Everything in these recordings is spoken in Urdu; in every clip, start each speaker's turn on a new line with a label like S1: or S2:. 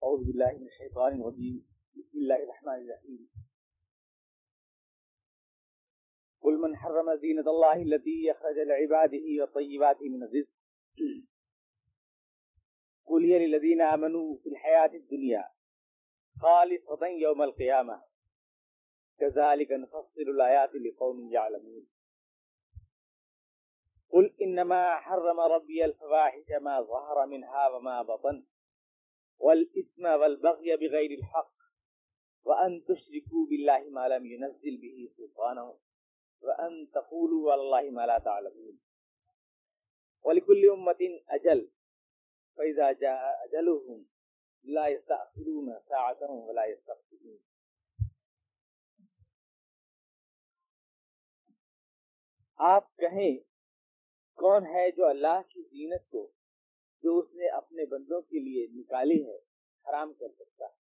S1: اعوذ باللہ من الشیطان الرجیم بسم اللہ الرحمن الرحیم قل من حرم زینۃ اللہ التی اخرج لعباده والطیبات من الرزق قل هي للذین آمنوا فی الحیاة الدنیا خالصة یوم القیامہ كذلك نفصل الآیات لقوم یعلمون قل انما حرم ربی الفواحش ما ظهر منها وما بطن والإثم والبغي بغير الحق وأن تشركوا بالله ما لم ينزل به سلطانا وأن تقولوا على الله ما لا تعلمون ولكل أمة أجل فإذا جاء أجلهم لا يستأخرون ساعة ولا يستقدمون. آپ کہیں کون ہے جو اللہ کی زینت کو جو اس نے اپنے بندوں کے لیے نکالی ہے حرام کر سکتا ہے،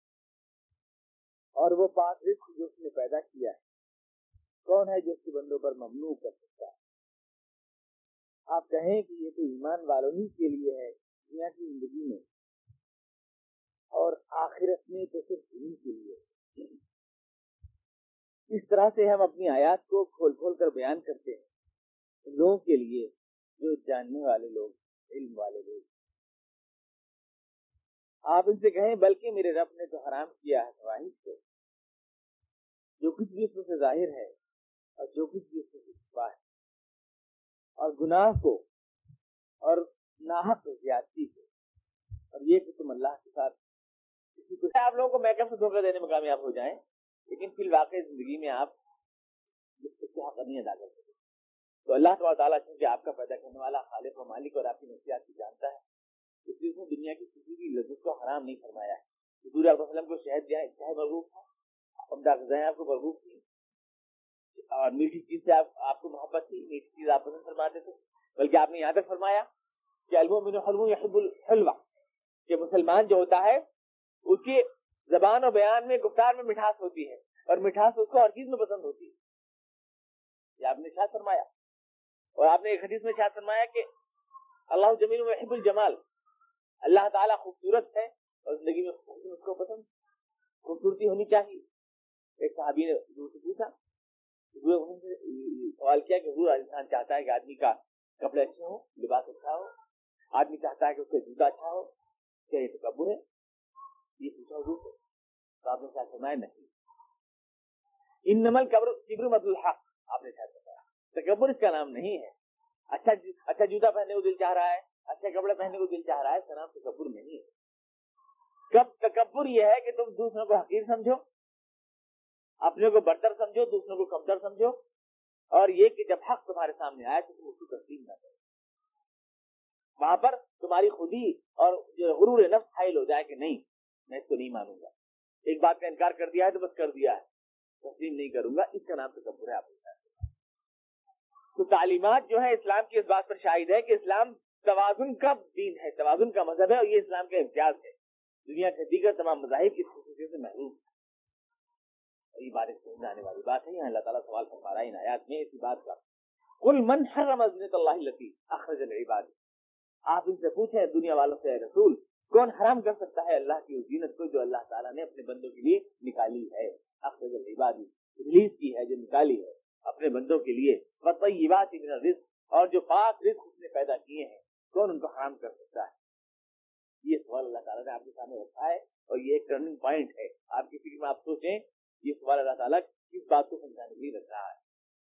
S1: اور وہ پاک رزق جو اس نے پیدا کیا ہے کون ہے جو اس کے بندوں پر ممنوع کر سکتا ہے؟ آپ کہیں کہ یہ تو ایمان والوں ہی کے لیے ہے دنیا کی زندگی میں، اور آخرت میں تو صرف انہی کے لیے. اس طرح سے ہم اپنی آیات کو کھول کھول کر بیان کرتے ہیں ان لوگوں کے لیے جو جاننے والے لوگ، علم والے لوگ. آپ ان سے کہیں بلکہ میرے رب نے تو حرام کیا ہے فواحش کو، جو کچھ بھی اس میں سے ظاہر ہے اور جو کچھ بھی اس میں سے چھپا ہے، اور گناہ کو اور ناحق زیادتی کو، اور یہ کہ تم اللہ کے ساتھ کسی کو آپ لوگوں کو میک اپ سے دھوکہ دینے میں کامیاب ہو جائیں، لیکن فی الواقع زندگی میں آپ اس کے حق نہیں ادا کر سکتے. تو اللہ تعالیٰ چونکہ آپ کا پیدا کرنے والا خالق و مالک اور آپ کی نفسیات کو جانتا ہے، اس لیے اس نے دنیا کی کسی بھی لذت کو حرام نہیں فرمایا ہے. حضور علیہ وسلم کو شہد مرغوب تھا، عمدہ غذائیں آپ کو مرغوب تھی، اور میٹھی چیز سے آپ کو محبت تھی، میٹھی چیز آپ پسند فرماتے تھے. بلکہ آپ نے یہاں تک فرمایا کہ المؤمن حلو یحب الحلوہ، کہ مسلمان جو ہوتا ہے اس کی زبان و بیان میں گفتار میں مٹھاس ہوتی ہے، اور مٹھاس اس کو ہر چیز میں پسند ہوتی ہے. یہ آپ نے ارشاد فرمایا. اور آپ نے ایک حدیث میں ارشاد فرمایا کہ اللہ جمیل یحب الجمال، اللہ تعالیٰ خوبصورت ہے اور زندگی میں اس کو پسند، خوبصورتی ہونی چاہیے. ایک صحابی نے حضور سے پوچھا، سوال کیا کہ حضور انسان چاہتا ہے کہ آدمی کا کپڑے اچھے ہوں، لباس اچھا ہو، آدمی چاہتا ہے کہ اس کا جوتا اچھا ہو، کیا یہ تکبر ہے؟ یہ پوچھا حضور سے. تو آپ نے ارشاد فرمایا نہیں، انما الکبر مطلب الحق. آپ نے ارشاد فرمایا تکبر اس کا نام نہیں ہے. اچھا جوتا پہننے کو دل چاہ رہا ہے، اچھے کپڑے پہننے کو دل چاہ رہا ہے، اس کا نام تکبر نہیں ہے. تکبر یہ ہے کہ تم دوسروں کو حقیر سمجھو، اپنے کو برتر سمجھو، دوسروں کو کمتر سمجھو، اور یہ کہ جب حق تمہارے سامنے آئے تو تم اس کو تسلیم نہ کرو. وہاں پر تمہاری خودی اور غرور نفس حائل ہو جائے کہ نہیں میں اس کو نہیں مانوں گا، ایک بات کا انکار کر دیا ہے تو بس کر دیا ہے، تسلیم نہیں کروں گا. اس کا نام تکبر ہے. آپ تو تعلیمات جو ہے اسلام کی اس بات پر شاہد ہے کہ اسلام توازن کا دین ہے، توازن کا مذہب ہے، اور یہ اسلام کا امتیاز ہے. دنیا کے دیگر تمام مذاہب اس خصوصیت سے محروم ہے. یہ بات سمجھنے آنے والی بات ہے. یہاں اللہ تعالیٰ سوال فرما رہا ہے ان آیات میں اسی بات کا. قل من حرم زینۃ اللہ التی اخرج لعباده. آپ ان سے پوچھیں دنیا والوں سے، اے رسول کون حرام کر سکتا ہے اللہ کی زینت کو جو اللہ تعالیٰ نے اپنے بندوں کے لیے نکالی ہے. اخرج لعباده، ریلیز کی ہے، جو نکالی ہے اپنے بندوں کے لیے. وطیبات من الرزق، اور جو پاک رزق اس نے پیدا کیے ہیں کون ان کو حرام کر سکتا ہے؟ یہ سوال اللہ تعالیٰ نے آپ کے سامنے رکھا ہے، اور یہ ایک ٹرننگ پوائنٹ ہے. آپ کی فکر میں آپ سوچیں یہ سوال اللہ تعالیٰ کس بات کو سمجھانے کے لیے رکھ رہا ہے.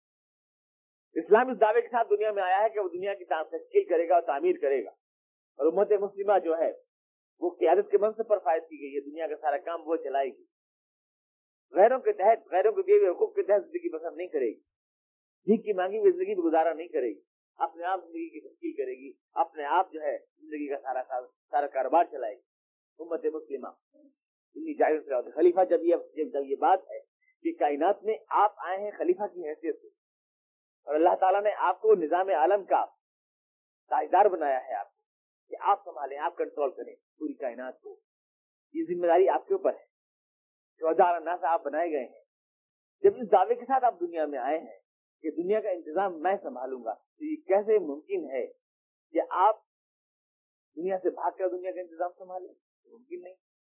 S1: اسلام اس دعوے کے ساتھ دنیا میں آیا ہے کہ وہ دنیا کی تشکیل کرے گا اور تعمیر کرے گا، اور امت مسلمہ جو ہے وہ قیادت کے منصب پر فائز کی گئی ہے. دنیا کا سارا کام وہ چلائے گی، غیروں کے تحت، غیروں کو دیے ہوئے حقوق کے تحت زندگی بسر نہیں کرے گی، بھیک کی مانگی ہوئی زندگی گزارا نہیں کرے گی، اپنے آپ زندگی کی تشکیل کرے گی، اپنے آپ جو ہے زندگی کا سارا کاروبار چلائے گی. امت مسلمہ انی جاہل سے خلیفہ. جب یہ بات ہے کہ کائنات میں آپ آئے ہیں خلیفہ کی حیثیت سے، اور اللہ تعالیٰ نے آپ کو نظام عالم کا تاجدار بنایا ہے، آپ کو کہ آپ سنبھالیں، آپ کنٹرول کریں پوری کائنات کو. یہ ذمہ داری آپ کے اوپر ہے. 14 الناس آپ بنائے گئے ہیں. جب اس دعوے کے ساتھ آپ دنیا میں آئے ہیں کہ دنیا کا انتظام میں سنبھالوں گا، تو یہ کیسے ممکن ہے کہ آپ دنیا سے بھاگ کر دنیا کا انتظام سنبھالیں؟ ممکن نہیں.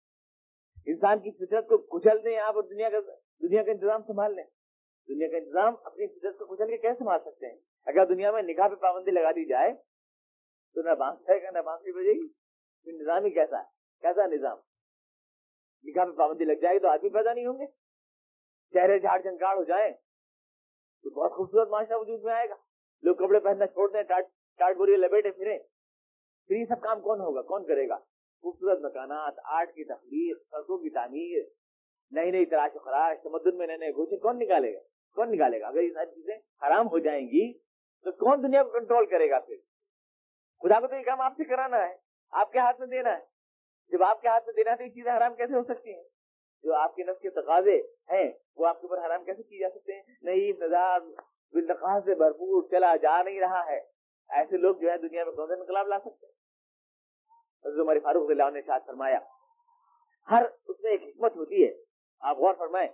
S1: انسان کی فطرت کو کچل دیں آپ اور دنیا کا انتظام سنبھال لیں. دنیا کا انتظام اپنی فطرت کو کچل کے کیسے سنبھال سکتے ہیں؟ اگر دنیا میں نکاح پہ پابندی لگا دی جائے تو نہ بانس رہے گا نہ بانسری بجے گی. نظام ہی کیسا نظام؟ نکاح پہ پابندی لگ جائے گی تو آدمی پیدا نہیں ہوں گے. چہرے جھاڑ جھنکاڑ ہو جائیں تو بہت خوبصورت معاشرہ وجود میں آئے گا. لوگ کپڑے پہننا چھوڑ دیں, ٹاٹ بوری لپیٹے پھریں, پھر یہ سب کام کون ہوگا, کون کرے گا؟ خوبصورت مکانات, آرٹ کی تخلیق, سڑکوں کی تعمیر, نئی نئی تراش و خراش, تمدن میں نئے نئے گوشے, کون نکالے گا؟ اگر یہ ساری چیزیں حرام ہو جائیں گی تو کون دنیا کو کنٹرول کرے گا؟ پھر خدا کو تو یہ کام آپ سے کرانا ہے, آپ کے ہاتھ میں دینا ہے. جب آپ کے ہاتھ میں دینا ہے تو یہ چیزیں حرام کیسے ہو سکتی ہیں؟ جو آپ کے نفس کے تقاضے ہیں وہ آپ کے اوپر حرام کیسے کی جا سکتے ہیں؟ نہیں, نظام بالتقاض سے بھرپور چلا جا نہیں رہا ہے. ایسے لوگ جو ہے دنیا میں کون سا انقلاب لا سکتے ہیں؟ حضرت عمر فاروق رضی اللہ عنہ نے ارشاد فرمایا, ہر اس میں ایک حکمت ہوتی ہے. آپ غور فرمائیں,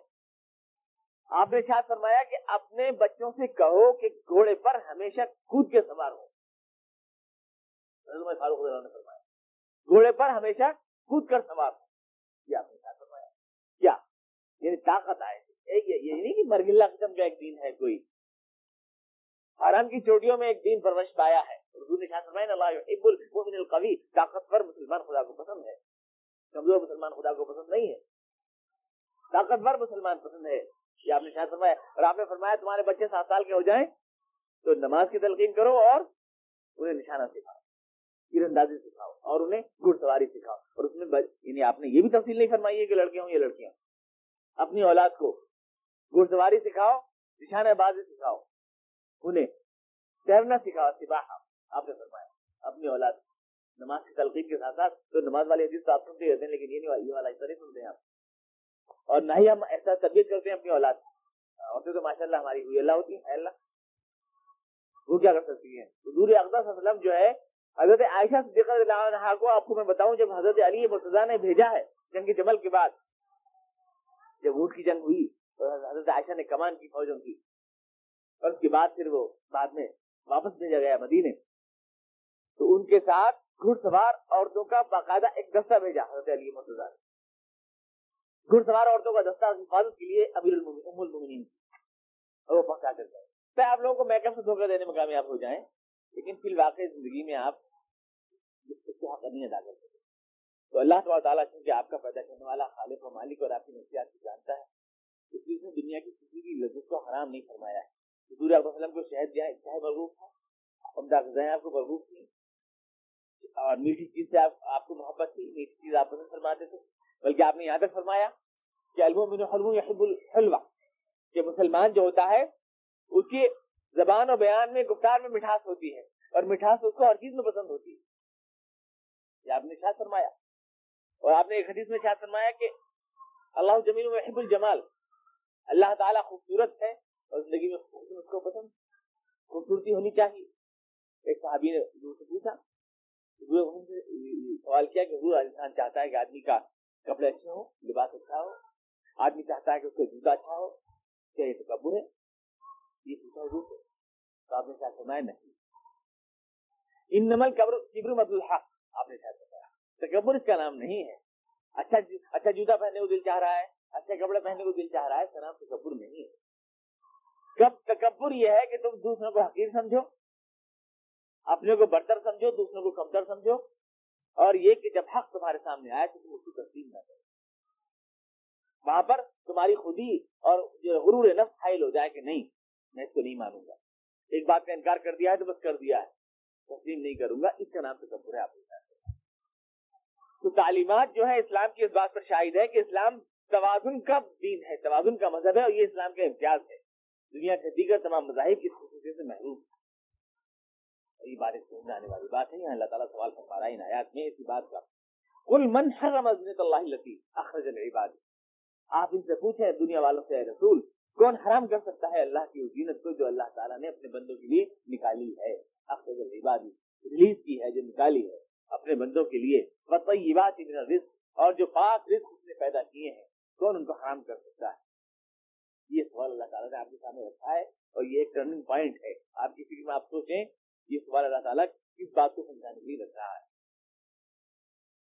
S1: آپ نے ارشاد فرمایا کہ اپنے بچوں سے کہو کہ گھوڑے پر ہمیشہ کود کے سوار ہو. حضرت عمر فاروق رضی اللہ عنہ نے فرمایا گھوڑے پر ہمیشہ کود کر سوار ہو. یہ آپ نے ارشاد فرمایا. کیا یعنی طاقت آئے؟ یہ نہیں کہ مرغلہ قسم کا ایک دین ہے کوئی. حرام کی چوٹیوں میں ایک دین پرورش پایا ہے. حضور نے ارشاد فرمایا اللہ یحب المؤمن القوی, طاقتور مسلمان خدا کو پسند ہے, کمزور مسلمان خدا کو پسند نہیں ہے. طاقتور مسلمان پسند ہے. یہ آپ نے ارشاد فرمایا. اور آپ نے فرمایا تمہارے بچے 7 سال کے ہو جائیں تو نماز کی تلقین کرو اور انہیں نشانہ سکھاؤ, تیر اندازی سکھاؤ اور انہیں گھڑ سواری سکھاؤ. اور اس میں یعنی آپ نے یہ بھی تفصیل نہیں فرمائی ہے کہ لڑکے ہوں یا لڑکیاں. اپنی اولاد کو گھڑ سواری سکھاؤ, نشانہ بازی سکھاؤ, انہیں تیرنا سکھاؤ, سباحہ. آپ نے فرمایا اپنی اولاد نماز کی تلقین کے ساتھ ساتھ, تو نماز والی حدیث تو آپ سنتے رہتے ہیں لیکن یہ والا حصہ نہیں سنتے ہیں آپ. اور نہ ہی ہم ایسا تربیت کرتے ہیں اپنی اولاد. عورتیں تو ماشاء اللہ ہماری ہوئی اللہ ہوتی ہیں, اللہ وہ کیا کر سکتی ہیں؟ حضور اقدس صلی اللہ علیہ وسلم جو ہے حضرت عائشہ صدیقہ رضی اللہ عنہا کو آپ کو میں بتاؤں, جب حضرت علی مرتضیٰ نے بھیجا ہے جنگ جمل کے بعد, جب اونٹ کی جنگ ہوئی تو حضرت عائشہ نے کمان کی فوجوں کی, اور اس کے بعد پھر وہ بعد میں واپس بھیجا گیا مدینے, تو ان کے ساتھ گھڑ سوار عورتوں کا باقاعدہ ایک دستہ بھیجا حضرت علی مرتضیٰ نے. گھڑ سوار عورتوں کا دستہ حفاظت کے لیے ام المؤمنین, اور وہ پہنچا کر گئے. تو آپ لوگوں کو میک اپ سے دھوکہ دینے میں کامیاب ہو جائیں, لیکن فی الواقع زندگی میں آپ اس کو حق نہیں ادا کر سکتے. تو اللہ تعالیٰ چونکہ آپ کا پیدا کرنے والا خالق و مالک اور آپ کی نفسیات کو جانتا ہے, اس لیے اس نے دنیا کی کسی بھی لذت کو حرام نہیں فرمایا ہے. حضور صلی اللہ علیہ وسلم کو شہد مرغوب تھا, عمدہ غذائیں آپ کو مرغوب تھیں, اور میٹھی چیز سے آپ کو محبت تھی, میٹھی چیز آپ پسند فرماتے تھے. بلکہ آپ نے یہاں تک فرمایا کہ المؤمن حلو یحب الحلوہ, کہ مسلمان جو ہوتا ہے اس کی زبان و بیان میں گفتار میں مٹھاس ہوتی ہے, اور مٹھاس اس کو ہر چیز میں پسند ہوتی ہے. یہ آپ نے ارشاد فرمایا. اور آپ نے ایک حدیث میں ارشاد فرمایا کہ اللہ جمیل یحب الجمال, اللہ تعالیٰ خوبصورت ہے اور زندگی میں حسن اس کو پسند, خوبصورتی ہونی چاہیے. ایک صحابی نے حضور سے پوچھا, سوال کیا کہ حضور انسان چاہتا ہے کہ آدمی کا کپڑے اچھے ہو, لباس اچھا ہو, آدمی چاہتا ہے کہ اس کا جوتا اچھا ہو, کیا یہ تکبر ہے؟ یہ پوچھا حضور سے. تو آپ نے ارشاد فرمایا نہیں, انما الکبر مطلب الحق. آپ نے ارشاد فرمایا تکبر اس کا نام نہیں ہے. اچھا جوتا پہننے کو دل چاہ رہا ہے, اچھے کپڑے پہننے کو دل چاہ رہا ہے, اس کا نام تکبر نہیں ہے. تکبر یہ ہے کہ تم دوسروں کو حقیر سمجھو, اپنے کو برتر سمجھو, دوسروں کو کمتر سمجھو, اور یہ کہ جب حق تمہارے سامنے آئے تو تم اس کو تسلیم نہ کرو. وہاں پر تمہاری خودی اور جو غرور نفس حائل ہو جائے کہ نہیں میں اس کو نہیں مانوں گا, ایک بات کا انکار کر دیا ہے تو بس کر دیا ہے, تسلیم نہیں کروں گا, اس کا نام تکبر ہے. آپ تو تعلیمات جو ہے اسلام کی اس بات پر شاہد ہے کہ اسلام توازن کا دین ہے, توازن کا مذہب ہے, اور یہ اسلام کا امتیاز ہے. دنیا کے دیگر تمام مذاہب اس خصوصیت سے محروم ہے. یہ بات سمجھانے والی بات ہے. یہاں اللہ تعالیٰ سوال فرما رہا ہے ان آیات میں اسی بات کا, قل من حرم زینۃ اللہ التی اخرج للعباد. آپ ان سے پوچھیں دنیا والوں سے, اے رسول کون حرام کر سکتا ہے اللہ کی زینت کو جو اللہ تعالیٰ نے اپنے بندوں کے لیے نکالی ہے, اخرج للعباد ریلیز کی ہے, جو نکالی ہے اپنے بندوں کے لیے, وطیبات من الرزق, اور جو پاک رزق اس نے پیدا کیے ہیں, کون ان کو حرام کر سکتا ہے؟ یہ سوال اللہ تعالیٰ نے آپ کے سامنے رکھا ہے, اور یہ ایک ٹرننگ پوائنٹ ہے. آپ کی فکر میں آپ سوچیں یہ سوال اللہ تعالیٰ کس بات کو سمجھانے کے لیے رکھ رہا ہے.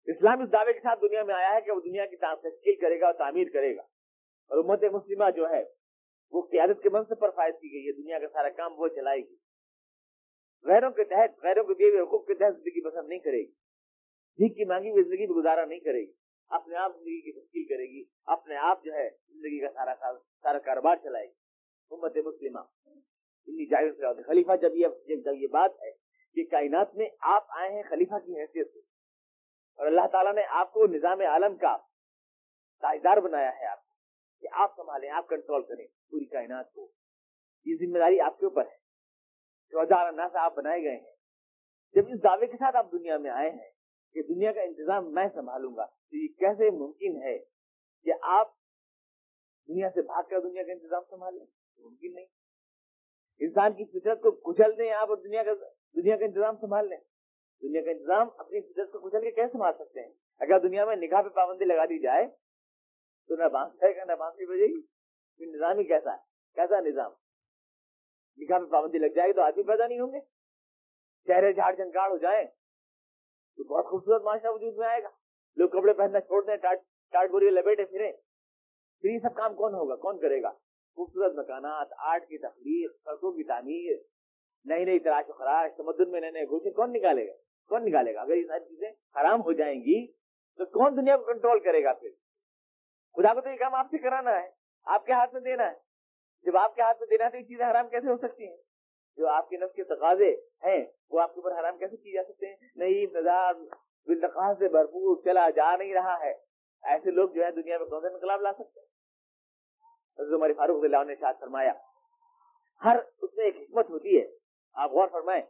S1: اسلام اس دعوے کے ساتھ دنیا میں آیا ہے کہ وہ دنیا کی تشکیل کرے گا اور تعمیر کرے گا، اور امت مسلمہ جو ہے وہ قیادت کے منصب پر فائز کی گئی ہے، دنیا کا سارا کام وہ چلائے گی، غیروں کے تحت، غیروں کو دیے ہوئے حقوق کے تحت زندگی بسر نہیں کرے گی، بھیک کی مانگی ہوئی زندگی میں گزارا نہیں کرے گی، اپنے آپ زندگی کی تشکیل کرے گی، اپنے آپ جو ہے زندگی کا سارا کاروبار چلائے گی امت مسلمہ۔ انی جاہل سے خلیفہ، جب یہ بات ہے کہ کائنات میں آپ آئے ہیں خلیفہ کی حیثیت سے، اور اللہ تعالیٰ نے آپ کو نظام عالم کا تاجدار بنایا ہے، آپ کہ آپ سنبھالیں، آپ کنٹرول کریں پوری کائنات کو، یہ ذمہ داری آپ کے اوپر ہے، 14 الناس آپ بنائے گئے ہیں۔ جب اس دعوے کے ساتھ آپ دنیا میں آئے ہیں کہ دنیا کا انتظام میں سنبھالوں گا، تو یہ کیسے ممکن ہے کہ آپ دنیا سے بھاگ کر دنیا کا انتظام سنبھالیں؟ ممکن نہیں۔ انسان کی فطرت کو کچل دیں آپ اور دنیا کا انتظام سنبھال لیں؟ دنیا کا انتظام اپنی فطرت کو کچل کے کیسے سنبھال سکتے ہیں؟ اگر دنیا میں نکاح پہ پابندی لگا دی جائے تو نہ بانس رہے گا نہ بانسری بجے گی۔ نظام ہی کیسا ہے؟ کیسا نظام؟ نکاح پہ پابندی لگ جائے گی تو آدمی پیدا نہیں ہوں گے، چہرے جھاڑ جھنکاڑ ہو جائیں تو بہت خوبصورت معاشرہ وجود میں آئے گا، لوگ کپڑے پہننا چھوڑ دیں، ٹاٹ بوری لپیٹے پھریں، پھر یہ سب کام کون ہوگا؟ کون کرے گا؟ خوبصورت مکانات، آرٹ کی تخلیق، سڑکوں کی تعمیر، نئی نئی تراش و خراش، تمدن میں نئے نئے گوشے، کون نکالے گا؟ اگر یہ ساری چیزیں حرام ہو جائیں گی تو کون دنیا کو کنٹرول کرے گا؟ پھر خدا کو تو یہ کام آپ سے کرانا ہے، آپ کے ہاتھ میں دینا ہے۔ جب آپ کے ہاتھ میں دینا ہے تو یہ چیزیں حرام کیسے ہو سکتی ہیں؟ جو آپ کے نفس کے تقاضے ہیں وہ آپ کے اوپر حرام کیسے کی جا سکتے ہیں؟ نہیں، نظام بالتقاض سے بھرپور چلا جا نہیں رہا ہے، ایسے لوگ جو ہے دنیا میں کون سا انقلاب لا سکتے ہیں؟ حضرت عمر فاروق رضی اللہ عنہ نے ارشاد فرمایا، ہر اس میں ایک حکمت ہوتی ہے، آپ غور فرمائیں،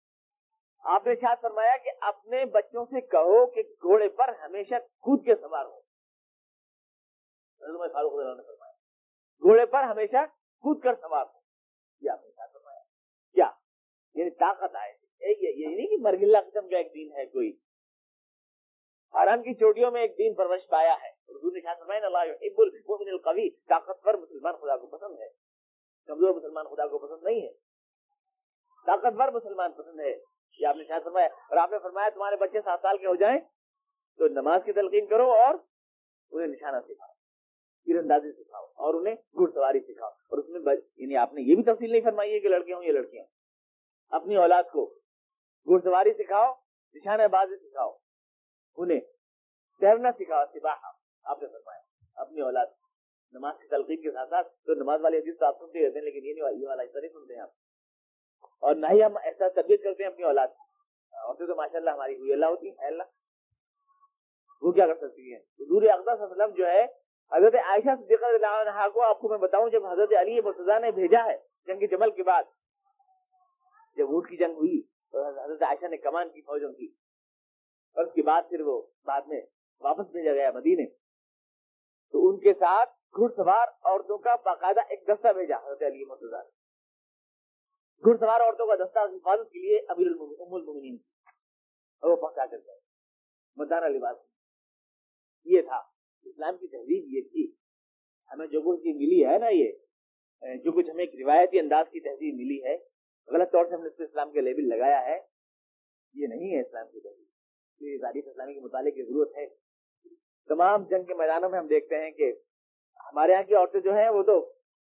S1: آپ نے ارشاد فرمایا کہ اپنے بچوں سے کہو کہ گھوڑے پر ہمیشہ کود کے سوار ہو۔ حضرت عمر فاروق رضی اللہ عنہ نے فرمایا گھوڑے پر ہمیشہ کود کر سوار ہو، یہ آپ نے ارشاد فرمایا۔ کیا یعنی طاقت آئے؟ یہ نہیں کہ مرغلہ قسم کا ایک دین ہے، کوئی حرام کی چوٹیوں میں ایک دین پرورش پایا ہے۔ حضور نے ارشاد فرمایا اللہ یحب المؤمن القوی، طاقتور مسلمان خدا کو پسند ہے، کمزور مسلمان خدا کو پسند نہیں ہے، طاقتور مسلمان پسند ہے، یہ آپ نے ارشاد فرمایا۔ اور آپ نے فرمایا تمہارے بچے 7 سال کے ہو جائیں تو نماز کی تلقین کرو اور انہیں نشانہ سکھاؤ، تیر اندازی سکھاؤ اور انہیں گھڑ سواری سکھاؤ۔ اور اس میں یعنی آپ نے یہ بھی تفصیل نہیں فرمائی ہے کہ لڑکے ہوں یا لڑکیاں، اپنی اولاد کو گھڑ سواری سکھاؤ، نشانہ بازی سکھاؤ، انہیں تیرنا سکھاؤ، سباحہ۔ آپ نے فرمایا اپنی اولاد نماز کی تلقین کے ساتھ ساتھ، تو نماز والی حدیث تو آپ سنتے رہتے ہیں لیکن یہ والا حصہ نہیں سنتے ہیں آپ، اور نہ ہی ہم ایسا تربیت کرتے ہیں اپنی اولاد کی۔ عورتیں تو ماشاء اللہ ہماری ہوئی اللہ ہوتی ہیں، اللہ وہ کیا کر سکتی ہیں؟ حضور اقدس صلی اللہ علیہ وسلم جو ہے حضرت عائشہ صدیقہ رضی اللہ عنہا کو، آپ کو میں بتاؤں، جب حضرت علی مرتضیٰ نے بھیجا ہے جنگ جمل کے بعد، جب اونٹ کی جنگ ہوئی تو حضرت عائشہ نے کمان کی فوجوں کی، اور اس کے بعد پھر وہ بعد میں واپس بھیجا گیا مدینے، تو ان کے ساتھ گھڑ سوار عورتوں کا باقاعدہ ایک دستہ بھیجا حضرت علی مرتضیٰ نے، گھڑ سوار عورتوں کا دستہ حفاظت کے لیے ام المؤمنین، اور وہ پہنچا کر گئے مردانہ لباس۔ یہ تھا اسلام کی تہذیب، یہ تھی ہمیں جو کچھ ملی ہے نا، یہ جو کچھ ہمیں ایک روایتی انداز کی تہذیب ملی ہے، غلط طور سے ہم نے اس پہ اسلام کے لیبل لگایا ہے، یہ نہیں ہے اسلام کی تہذیب۔ یہ تاریخ اسلامی کے مطالعے کی ضرورت ہے۔ تمام جنگ کے میدانوں میں ہم دیکھتے ہیں کہ ہمارے یہاں کی عورتیں جو ہیں وہ تو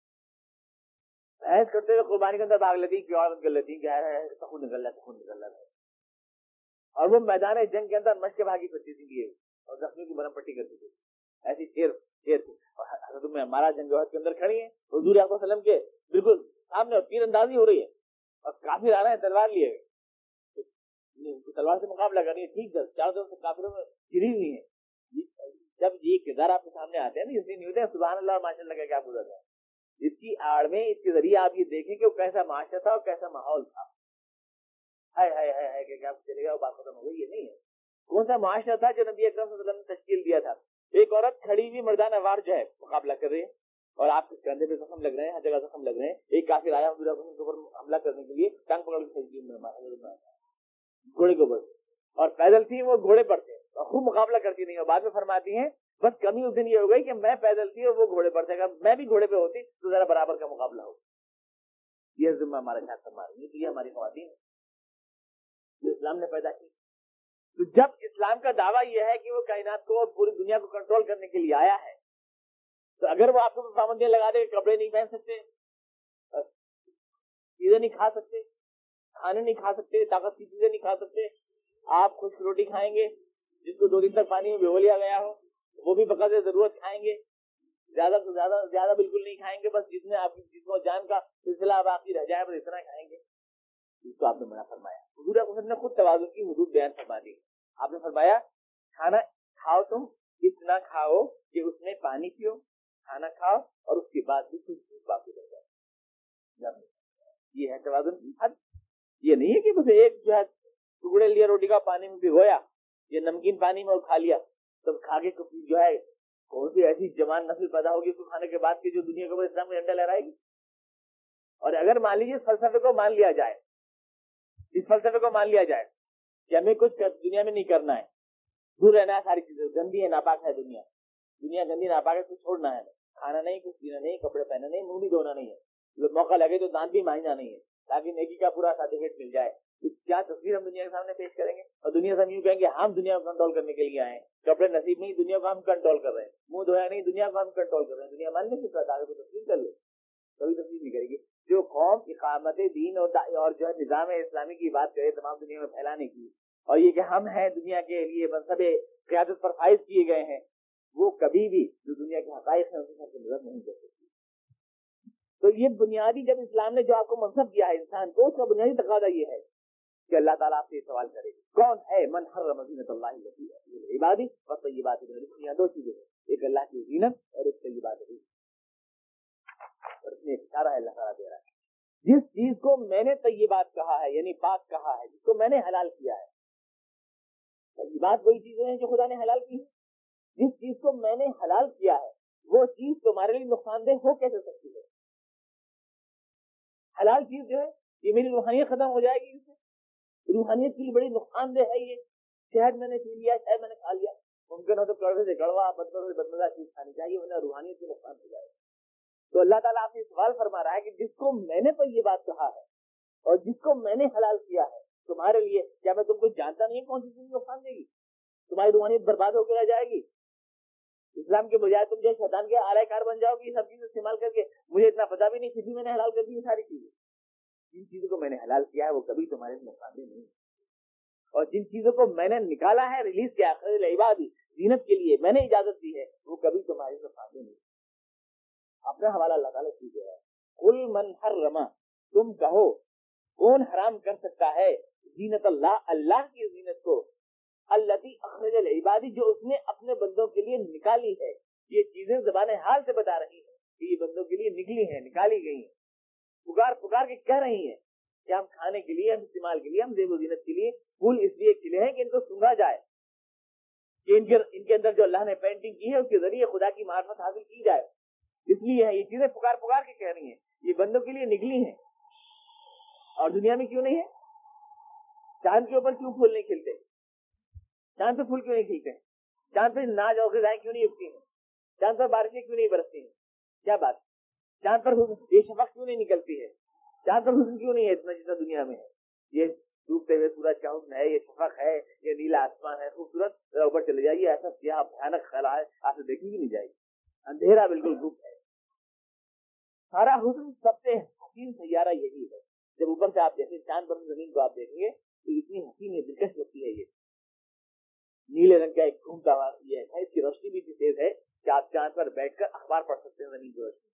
S1: بحث کرتے ہوئے قربانی کے اندر بھاگ لیتی ہیں، کر لیتی ہیں کہ خون نکل رہا ہے، اور وہ میدان جنگ کے اندر مشق بھاگی کرتی تھی اور زخمی کی مرہم پٹی کرتی تھی، ایسی شیر تھی۔ اور حضرت میں ہمارا جنگ کے اندر کھڑی ہیں حضور صلی اللہ علیہ وسلم کے بالکل سامنے، اور تیر اندازی ہو رہی ہے اور کافر آ رہے ہیں تلوار لیے ہوئے، تلوار سے مقابلہ کر رہی ہے، ٹھیک ہے، چاروں طرف سے کافروں میں گری ہوئی ہیں۔ جب یہ کردار آپ کے سامنے آتے ہیں نا، اس لیے نہیں ہوتے ہیں سبحان اللہ اور ماشاء اللہ کا کیا گزرتا ہے، اس کی آڑ میں اس کے ذریعے آپ یہ دیکھیں کہ وہ کیسا معاشرہ تھا اور کیسا ماحول تھا۔ کہ کیا چلے گا وہ بات ختم ہو گئی، یہ نہیں ہے۔ کون سا معاشرہ تھا جو نبی اکرم صلی اللہ علیہ وسلم نے تشکیل دیا تھا؟ ایک عورت کھڑی ہوئی مردانہ وار جو ہے مقابلہ کر رہی ہے، اور آپ کے کندھے پہ زخم لگ رہے ہیں، ہر جگہ زخم لگ رہے ہیں۔ ایک کافر آیا حضور کے اوپر حملہ کرنے کے لیے، ٹانگ پکڑ کے گھوڑے کے اوپر، اور پیدل تھی، وہ گھوڑے پر تھے، اور خوب مقابلہ کرتی نہیں، اور بعد میں فرماتی ہیں بس کمی اس دن یہ ہو گئی کہ میں پیدل تھی اور وہ گھوڑے پر تھے، اگر میں بھی گھوڑے پہ ہوتی تو ذرا برابر کا مقابلہ ہو۔ یہ ذمہ ہمارے ساتھ فرما رہی ہے، تو یہ ہماری خواتین ہے جو اسلام نے پیدا کی، تو جب اسلام کا دعویٰ یہ ہے کہ وہ کائنات کو اور پوری دنیا کو کنٹرول کرنے کے لیے آیا ہے، تو اگر وہ آپ کو پابندیاں لگا دے، کپڑے نہیں پہن سکتے، چیزیں نہیں کھا سکتے، کھانے نہیں کھا سکتے، طاقت کی چیزیں نہیں کھا سکتے، آپ خشک روٹی کھائیں گے جس کو 2 دن تک پانی میں بھگو لیا گیا ہو، وہ بھی بقدر ضرورت کھائیں گے، زیادہ بالکل نہیں کھائیں گے، بس جتنے آپ کی جسم و جان کا سلسلہ باقی رہ جائے بس اتنا کھائیں گے، اس کو آپ نے منع فرمایا۔ حضور اکرم نے خود توازن کی حدود بیان فرما دی۔ آپ نے فرمایا کھانا کھاؤ تم اتنا کھاؤ کہ اس میں پانی پیو، کھانا کھاؤ اور اس کے بعد بھی کچھ بھوک باقی رہ جائے، یہ ہے توازن کی حد۔ یہ نہیں ہے کہ بس ایک جو ہے ٹکڑے لیا روٹی کا پانی میں بھگویا، یہ نمکین پانی میں کھا لیا، تب کھا کے جو ہے کون سی ایسی جوان نسل پیدا ہوگی اس کو کھانے کے بعد کی جو دنیا کے اوپر اسلام کا جھنڈا لہرائے گی۔ اور اگر مان لیجیے اس فلسفے کو مان لیا جائے، اس فلسفے کو مان لیا جائے کہ ہمیں کچھ دنیا میں نہیں کرنا ہے، دور رہنا ہے ساری چیزیں، گندی ہے ناپاک ہے دنیا گندی ناپاک ہے، کچھ چھوڑنا ہے، کھانا نہیں، کچھ پینا نہیں، کپڑے پہننا نہیں، منہ بھی دھونا نہیں ہے، موقع لگے تو دانت بھی مانجنا نہیں ہے تاکہ نیکی کا پورا سرٹیفکیٹ مل جائے۔ تو کیا تصویر ہم دنیا کے سامنے پیش کریں گے؟ اور دنیا سے ہم یوں کہیں گے ہم دنیا کو کنٹرول کرنے کے لیے آئے ہیں، کپڑے نصیب نہیں، دنیا کو ہم کنٹرول کر رہے ہیں، منہ دھویا نہیں، دنیا کو ہم کنٹرول کر رہے ہیں۔ دنیا ماننے کی آگے کو تسلیم کر لے، کبھی تسلیم نہیں کرے گی۔ جو قوم اقامت دین اور جو ہے نظام اسلامی کی بات کرے تمام دنیا میں پھیلانے کی، اور یہ کہ ہم ہیں دنیا کے لیے منصب قیادت پر فائز کیے گئے ہیں، وہ کبھی بھی جو دنیا کے حقائق ہیں اس سے مدد نہیں کر سکتی۔ تو یہ بنیادی جب اسلام نے جو آپ کو منصب دیا ہے انسان کو، اس کا بنیادی تقاضا یہ ہے کہ اللہ تعالیٰ آپ سے یہ سوال کرے گا کون ہے من حرم زینت اللہ التی عبادی والطیبات من الرزق۔ یہاں 2 چیزیں ہیں، ایک اللہ کی زینت اور ایک طیبات رزق، اور اس میں اشارہ ہے اللہ تعالیٰ دے رہا ہے جس چیز کو میں نے طیبات کہا ہے یعنی پاک کہا ہے، جس کو میں نے حلال کیا ہے۔ طیبات وہی چیزیں ہیں جو خدا نے حلال کی ہیں۔ جس چیز کو میں نے حلال کیا ہے وہ چیز تمہارے لیے نقصان دہ ہو کیسے سکتی ہے؟ حلال چیز جو ہے یہ میری روحانیت ختم ہو جائے گی، اس سے روحانیت کے لیے بڑی نقصان دہ ہے۔ یہ شہد میں نے پی لیا، شہد میں نے کھا لیا، ممکن ہو تو کڑوے سے کڑوا، بدبو سے بدمزہ چیز کھانی چاہیے ورنہ روحانیت سے نقصان ہو جائے گا۔ تو اللہ تعالیٰ آپ سے سوال فرما رہا ہے کہ جس کو میں نے تو یہ بات کہا ہے اور جس کو میں نے حلال کیا ہے تمہارے لیے، کیا میں تم کو جانتا نہیں کون سی چیز نقصان دے گی؟ تمہاری روحانیت برباد ہو کے رہ جائے گی۔ اسلام کے بجائے تم جو شیطان کے آلہ کار بن جاؤ گی، یہ سب چیزیں استعمال کر کے مجھے اتنا پتا بھی نہیں، پھر بھی میں نے حلال کر دی یہ ساری چیزیں۔ جن چیزوں کو میں نے حلال کیا ہے وہ کبھی تمہارے نقصان دہ نہیں، اور جن چیزوں کو میں نے نکالا ہے ریلیز کیا ہے العبادی زینت کے لیے، میں نے اجازت دی ہے، وہ کبھی تمہارے نقصان دہ نہیں۔ اپنا حوالہ اللہ تعالیٰ کیجیے گا۔ قل من حرم، تم کہو کون حرام کر سکتا ہے زینت اللہ، اللہ کی زینت کو، التی اخرج العبادی، جو اس نے اپنے بندوں کے لیے نکالی ہے۔ یہ چیزیں زبان حال سے بتا رہی ہیں کہ یہ بندوں کے لیے نکلی ہیں، نکالی گئی ہیں، پکار پکار کے کہہ رہی ہیں کہ ہم کھانے کے لیے، ہم استعمال کے لیے، ہم زیب و زینت کے لیے پھول اس لیے کھلے ہیں کہ ان کو سونگا جائے، کہ ان کے اندر جو اللہ نے پینٹنگ کی ہے اس کے ذریعے خدا کی معرفت حاصل کی جائے، اس لیے ہے یہ چیزیں پکار پکار کے کہہ رہی ہیں، یہ بندوں کے لیے نکلی ہیں۔ اور دنیا میں کیوں نہیں ہے؟ چاند کے اوپر کیوں پھول نہیں کھلتے؟ چاند پہ پھول کیوں نہیں کھلتے ہیں؟ چاند پہ ناج اور غذائیں کیوں نہیں اگتی ہیں؟ چاند پر بارشیں کیوں نہیں برستی ہیں؟ کیا بات؟ چاند پر یہ شفق کیوں نہیں نکلتی ہے؟ چاند پر حسن کیوں نہیں ہے اتنا جتنا دنیا میں ہے؟ یہ ڈوبتے ہوئے سورج کا حسن ہے، یہ شفق ہے، یہ نیلا آسمان ہے خوبصورت، اوپر چلے جائیے ایسا سیاہ بھیانک خلا ہے، آپ سے دیکھنے بھی نہیں جائے گی، اندھیرا بالکل گپ ہے۔ سارا حسن سب سے حسین سیارہ یہی ہے۔ جب اوپر سے آپ دیکھیں چاند پر زمین کو آپ دیکھیں گے تو اتنی حسین ہے، دلکش لگتی ہے۔ یہ نیلے رنگ کا ایک گھومتا ہوا یہ ہے، اس کی روشنی بھی اتنی تیز ہے کہ آپ چاند پر بیٹھ کر اخبار پڑھ سکتے ہیں، زمین کی روشنی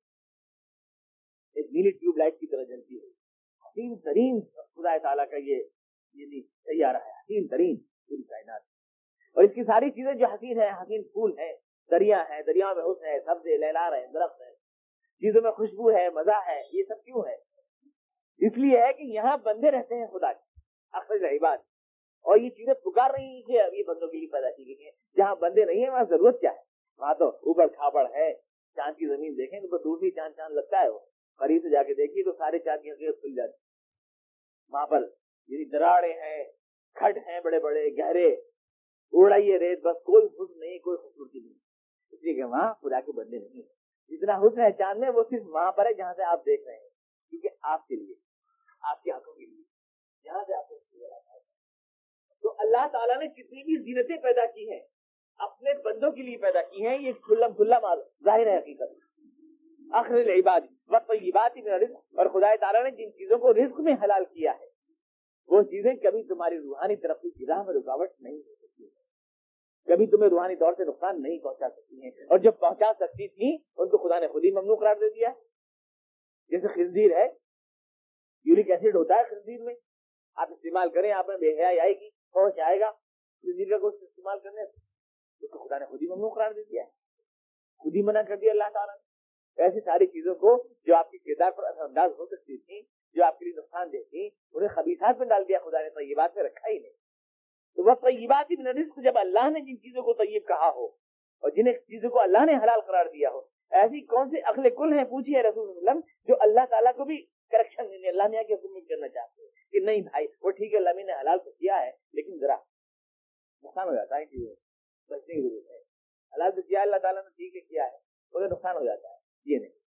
S1: ایک نیلی ٹیوب لائٹ کی طرح جلتی ہے۔ حسین ترین خدا تعالیٰ کا یہ سیارہ ہے، حسین ترین پوری کائنات، اور اس کی ساری چیزیں جو حسین ہیں، حسین پھول ہیں، دریا ہیں، دریا میں حسن ہے، سبزے لہلار ہیں، درخت ہیں، چیزوں میں خوشبو ہے، مزہ ہے، یہ سب کیوں ہے؟ اس لیے ہے کہ یہاں بندے رہتے ہیں خدا کے اخرج العباد، اور یہ چیزیں پکار رہی ہیں کہ اب یہ بندوں کے لیے پیدا کی گئی ہیں۔ جہاں بندے نہیں ہیں وہاں ضرورت کیا ہے؟ وہاں تو اوبڑ کھابڑ ہے، چاند کی زمین دیکھیں تو دوسری چاند لگتا ہے، وہ قریب سے جا کے دیکھیے تو سارے چاند کی حقیقت کھل جاتی، وہاں پر یعنی دراڑے ہیں، کھڈ ہیں بڑے بڑے گہرے، اڑائیے ریت، بس کوئی حسن نہیں، کوئی خوبصورتی نہیں، اس لیے کہ وہاں خدا کے بندے نہیں ہیں۔ جتنا حسن ہے چاند میں وہ صرف وہاں پر ہے جہاں سے آپ دیکھ رہے ہیں، کیونکہ آپ کے لیے، آپ کی آنکھوں کے لیے، جہاں سے آپ کو نظر آتا ہے۔ تو اللہ تعالیٰ نے جتنی بھی زینتیں پیدا کی ہیں اپنے بندوں کے لیے پیدا کی ہیں، یہ کھلا ظاہر ہے حقیقت. آخر العباد والطیبات من الرزق، اور خدا تعالیٰ نے جن چیزوں کو رزق میں حلال کیا ہے وہ چیزیں کبھی تمہاری روحانی ترقی کی راہ میں رکاوٹ نہیں ہو سکتی ہیں، کبھی تمہیں روحانی طور سے نقصان نہیں پہنچا سکتی ہیں، اور جب پہنچا سکتی تھی ان کو خدا نے خود ہی ممنوع قرار دے دیا. جیسے خنزیر ہے، یورک ایسڈ ہوتا ہے خنزیر میں، آپ استعمال کریں آپ میں بے حیائی آئے گی، ہوش آئے گا خنزیر کا گوشت استعمال کرنے سے، اس کو خدا نے خود ہی ممنوع قرار دے دیا ہے، خود ہی منع کر دیا اللہ تعالیٰ نے. ایسی ساری چیزوں کو جو آپ کے کردار پر اثر انداز ہو سکتی تھی، جو آپ کے لیے نقصان دہ تھی، انہیں خبیثات میں ڈال دیا خدا نے، طیبات میں رکھا ہی نہیں. تو وہ طیبات من الرزق، جب اللہ نے جن چیزوں کو طیب کہا ہو اور جن چیزوں کو اللہ نے حلال قرار دیا ہو، ایسی کون سے عقل کل ہیں پوچھیے رسول اللہ علیہ وسلم جو اللہ تعالیٰ کو بھی کریکشن دینے، اللہ میاں کی حکومت کرنا چاہتے ہیں کہ نہیں بھائی وہ ٹھیک ہے، اللہ میاں نے حلال تو کیا ہے لیکن ذرا نقصان ہو جاتا ہے، چیزیں بچنے کی ضرورت ہے. حلال تو کیا اللہ تعالیٰ نے ٹھیک ہے کیا ہے، مگر نقصان ہو جاتا ہے. یہ نہیں،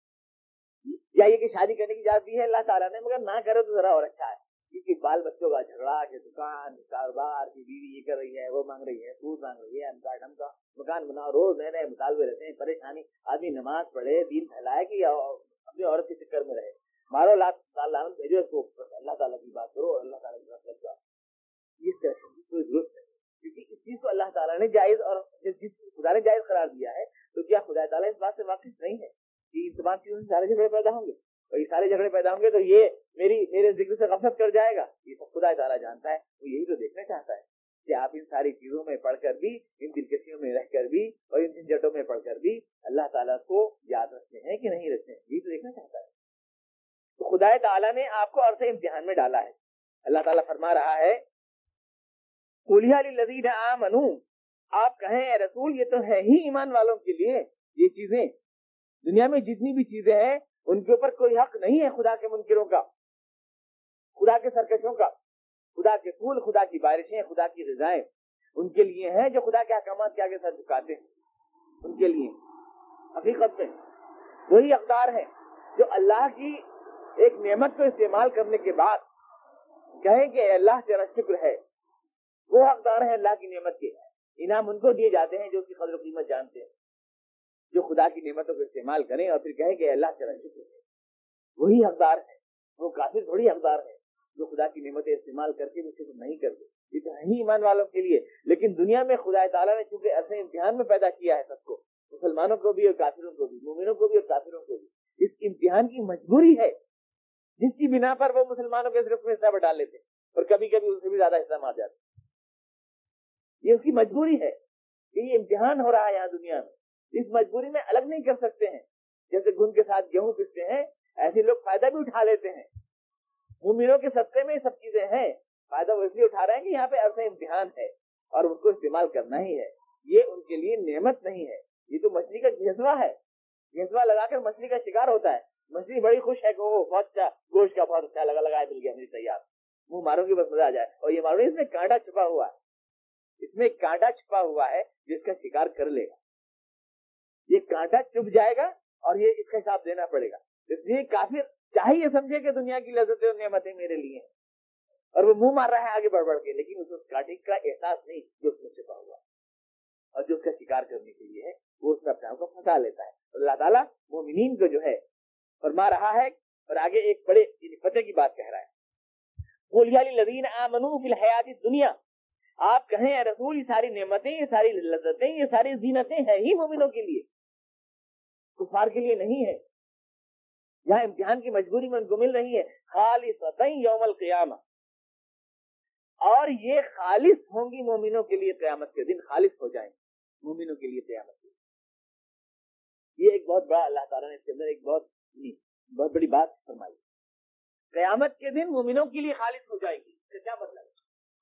S1: یا یہ کہ شادی کرنے کی اجازت دی ہے اللہ تعالیٰ نے مگر نہ کرو تو ذرا اور اچھا ہے، کیونکہ بال بچوں کا جھگڑا، کہ دکان کاروبار کی بیوی یہ کر رہی ہے، وہ مانگ رہی ہے، سود مانگ رہی ہے، ہم کا مکان بناؤ، روز نئے نئے مطالبے رہتے ہیں، پریشانی. آدمی نماز پڑھے، دین پھیلائے کہ اپنی عورت کے چکر میں رہے، مارو لعنت بھیجو اس کو، اللہ تعالیٰ کی بات کرو اور اللہ تعالیٰ کی بات لگ جاؤ. اس طرح کی کوئی ضرورت نہیں، کیونکہ اس چیز کو اللہ تعالیٰ نے جائز اور جس خدا نے جائز قرار دیا ہے، تو کیا خدا تعالیٰ اس بات سے واقف نہیں ہے کہ ان تمام چیزوں سے سارے جھگڑے پیدا ہوں گے، اور یہ سارے جھگڑے پیدا ہوں گے تو یہ میرے ذکر سے غفلت کر جائے گا. یہ سب خدا تعالیٰ جانتا ہے، وہ یہی تو دیکھنا چاہتا ہے کہ آپ ان ساری چیزوں میں پڑھ کر بھی، ان دلکشیوں میں رہ کر بھی اور ان جھنجھٹوں میں پڑھ کر بھی اللہ تعالیٰ کو یاد رکھتے ہیں کہ نہیں رکھتے ہیں، یہی تو دیکھنا چاہتا ہے. تو خدا تعالیٰ نے آپ کو عرصے امتحان میں ڈالا ہے. اللہ تعالیٰ فرما رہا ہے قُلْ يَا لِلَّذِينَ آمَنُوا، آپ کہیں اے رسول یہ تو ہے ہی ایمان والوں کے لیے، یہ چیزیں دنیا میں جتنی بھی چیزیں ہیں ان کے اوپر کوئی حق نہیں ہے خدا کے منکروں کا، خدا کے سرکشوں کا. خدا کے پھول، خدا کی بارشیں، خدا کی غذائیں ان کے لیے ہیں جو خدا کے احکامات کے آگے سر جھکاتے ہیں. ان کے لیے حقیقت میں وہی حقدار ہیں جو اللہ کی ایک نعمت کو استعمال کرنے کے بعد کہیں کہ اللہ تیرا شکر ہے. وہ حقدار ہیں اللہ کی نعمت کے، انعام ان کو دیے جاتے ہیں جو اس کی قدر و قیمت جانتے ہیں، جو خدا کی نعمتوں کو استعمال کریں اور پھر کہیں کہ اللہ تیرا شکر ہے. وہی حقدار ہے، وہ کافر تھوڑی حقدار ہے جو خدا کی نعمتیں استعمال کر کے بھی شکر نہیں کرتے. یہ تو ہے ہی ایمان والوں کے لیے. لیکن دنیا میں خدا تعالیٰ نے چونکہ ایسے امتحان میں پیدا کیا ہے سب کو، مسلمانوں کو بھی اور کافروں کو بھی، مومنوں کو بھی اور کافروں کو بھی، اس امتحان کی مجبوری ہے جس کی بنا پر وہ مسلمانوں کے صرف میں حصہ بٹا لیتے ہیں اور کبھی کبھی ان سے بھی زیادہ حصہ مار جاتے ہیں. یہ اس کی مجبوری ہے کہ یہ امتحان ہو رہا ہے یہاں دنیا میں. اس مجبوری میں الگ نہیں کر سکتے ہیں. جیسے گھن کے ساتھ گیہوں پستے ہیں ایسے لوگ فائدہ بھی اٹھا لیتے ہیں. مومنوں کے صدقے میں یہ سب چیزیں ہیں، فائدہ وہ اس لیے اٹھا رہے ہیں کہ یہاں پہ عرصہ امتحان ہے اور ان کو استعمال کرنا ہی ہے. یہ ان کے لیے نعمت نہیں ہے، یہ تو مچھلی کا گھیسوا ہے. گھیسوا لگا کر مچھلی کا شکار ہوتا ہے، مچھلی بڑی خوش ہے کہ وہ بہت اچھا گوشت کا بہت اچھا لگا مل گیا، میری تیار، منہ ماروں گی بس مزہ آ جائے. اور یہ مارو اس میں کانٹا چھپا ہوا ہے، اس میں کانٹا چھپا ہوا ہے جس کا شکار کر لے گا. یہ کانٹا چپ جائے گا اور یہ اس کا حساب دینا پڑے گا. اس لیے کافر چاہے یہ سمجھے کہ دنیا کی لذتیں اور نعمتیں میرے لیے ہیں اور وہ منہ مار رہا ہے آگے بڑھ بڑھ کے، لیکن اس کانٹے کا احساس نہیں جو اس میں چھپا ہوا اور جو اس کا شکار کرنے کے لیے ہے وہ اس میں اپنے آپ کو پھنسا لیتا ہے. اللہ تعالیٰ مومنین کو جو ہے فرما رہا ہے اور آگے ایک بڑے فتح کی بات کہہ رہا ہے قُلْ يَا لِلَّذِينَ آمَنُوا فِي الْحَيَاةِ الدُّنْيَا، آپ کہیں اے رسول یہ ساری نعمتیں، یہ ساری لذتیں، یہ ساری زینتیں ہیں ہی مومنوں کے لیے، کفار کے لیے نہیں ہے. یہاں امتحان کی مجبوری میں ان کو مل رہی ہے خالصۃ یوم القیامہ، اور یہ خالص ہوں گی مومنوں کے لیے قیامت کے دن، خالص ہو جائیں مومنوں کے لیے قیامت کے دن. یہ ایک بہت بڑا اللہ تعالیٰ نے اس کے اندر ایک بہت بڑی بات فرمائی. قیامت کے دن مومنوں کے لیے خالص ہو جائے گی. اس کا کیا مطلب ہے؟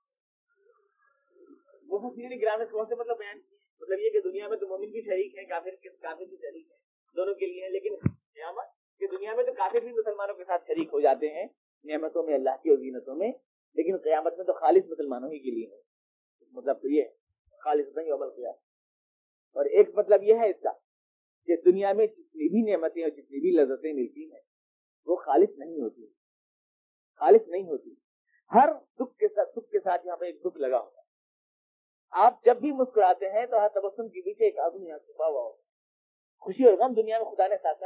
S1: مفسرین کرام نے کون سے مطلب بیان کیے؟ مطلب یہ کہ دنیا میں تو مومن بھی شریک ہیں، کافر بھی شریک ہیں، دونوں کے لیے ہیں. لیکن قیامت کی دنیا میں تو کافر بھی مسلمانوں کے ساتھ شریک ہو جاتے ہیں نعمتوں میں، اللہ کی اور زینتوں میں، لیکن قیامت میں تو خالص مسلمانوں ہی کے لیے ہے. مطلب تو یہ خالص یوم القیامہ. اور ایک مطلب یہ ہے اس کا کہ دنیا میں جتنی بھی نعمتیں اور جتنی بھی لذتیں ملتی ہیں وہ خالص نہیں ہوتی، خالص نہیں ہوتی. ہر دکھ کے ساتھ یہاں پہ ایک دکھ لگا ہوتا ہے. آپ جب بھی مسکراتے ہیں تو ہر تبسم کے پیچھے ایک آدمی یہاں چھپا ہوا ہوتا ہے. خوشی اور غم دنیا میں خدا نے ساتھ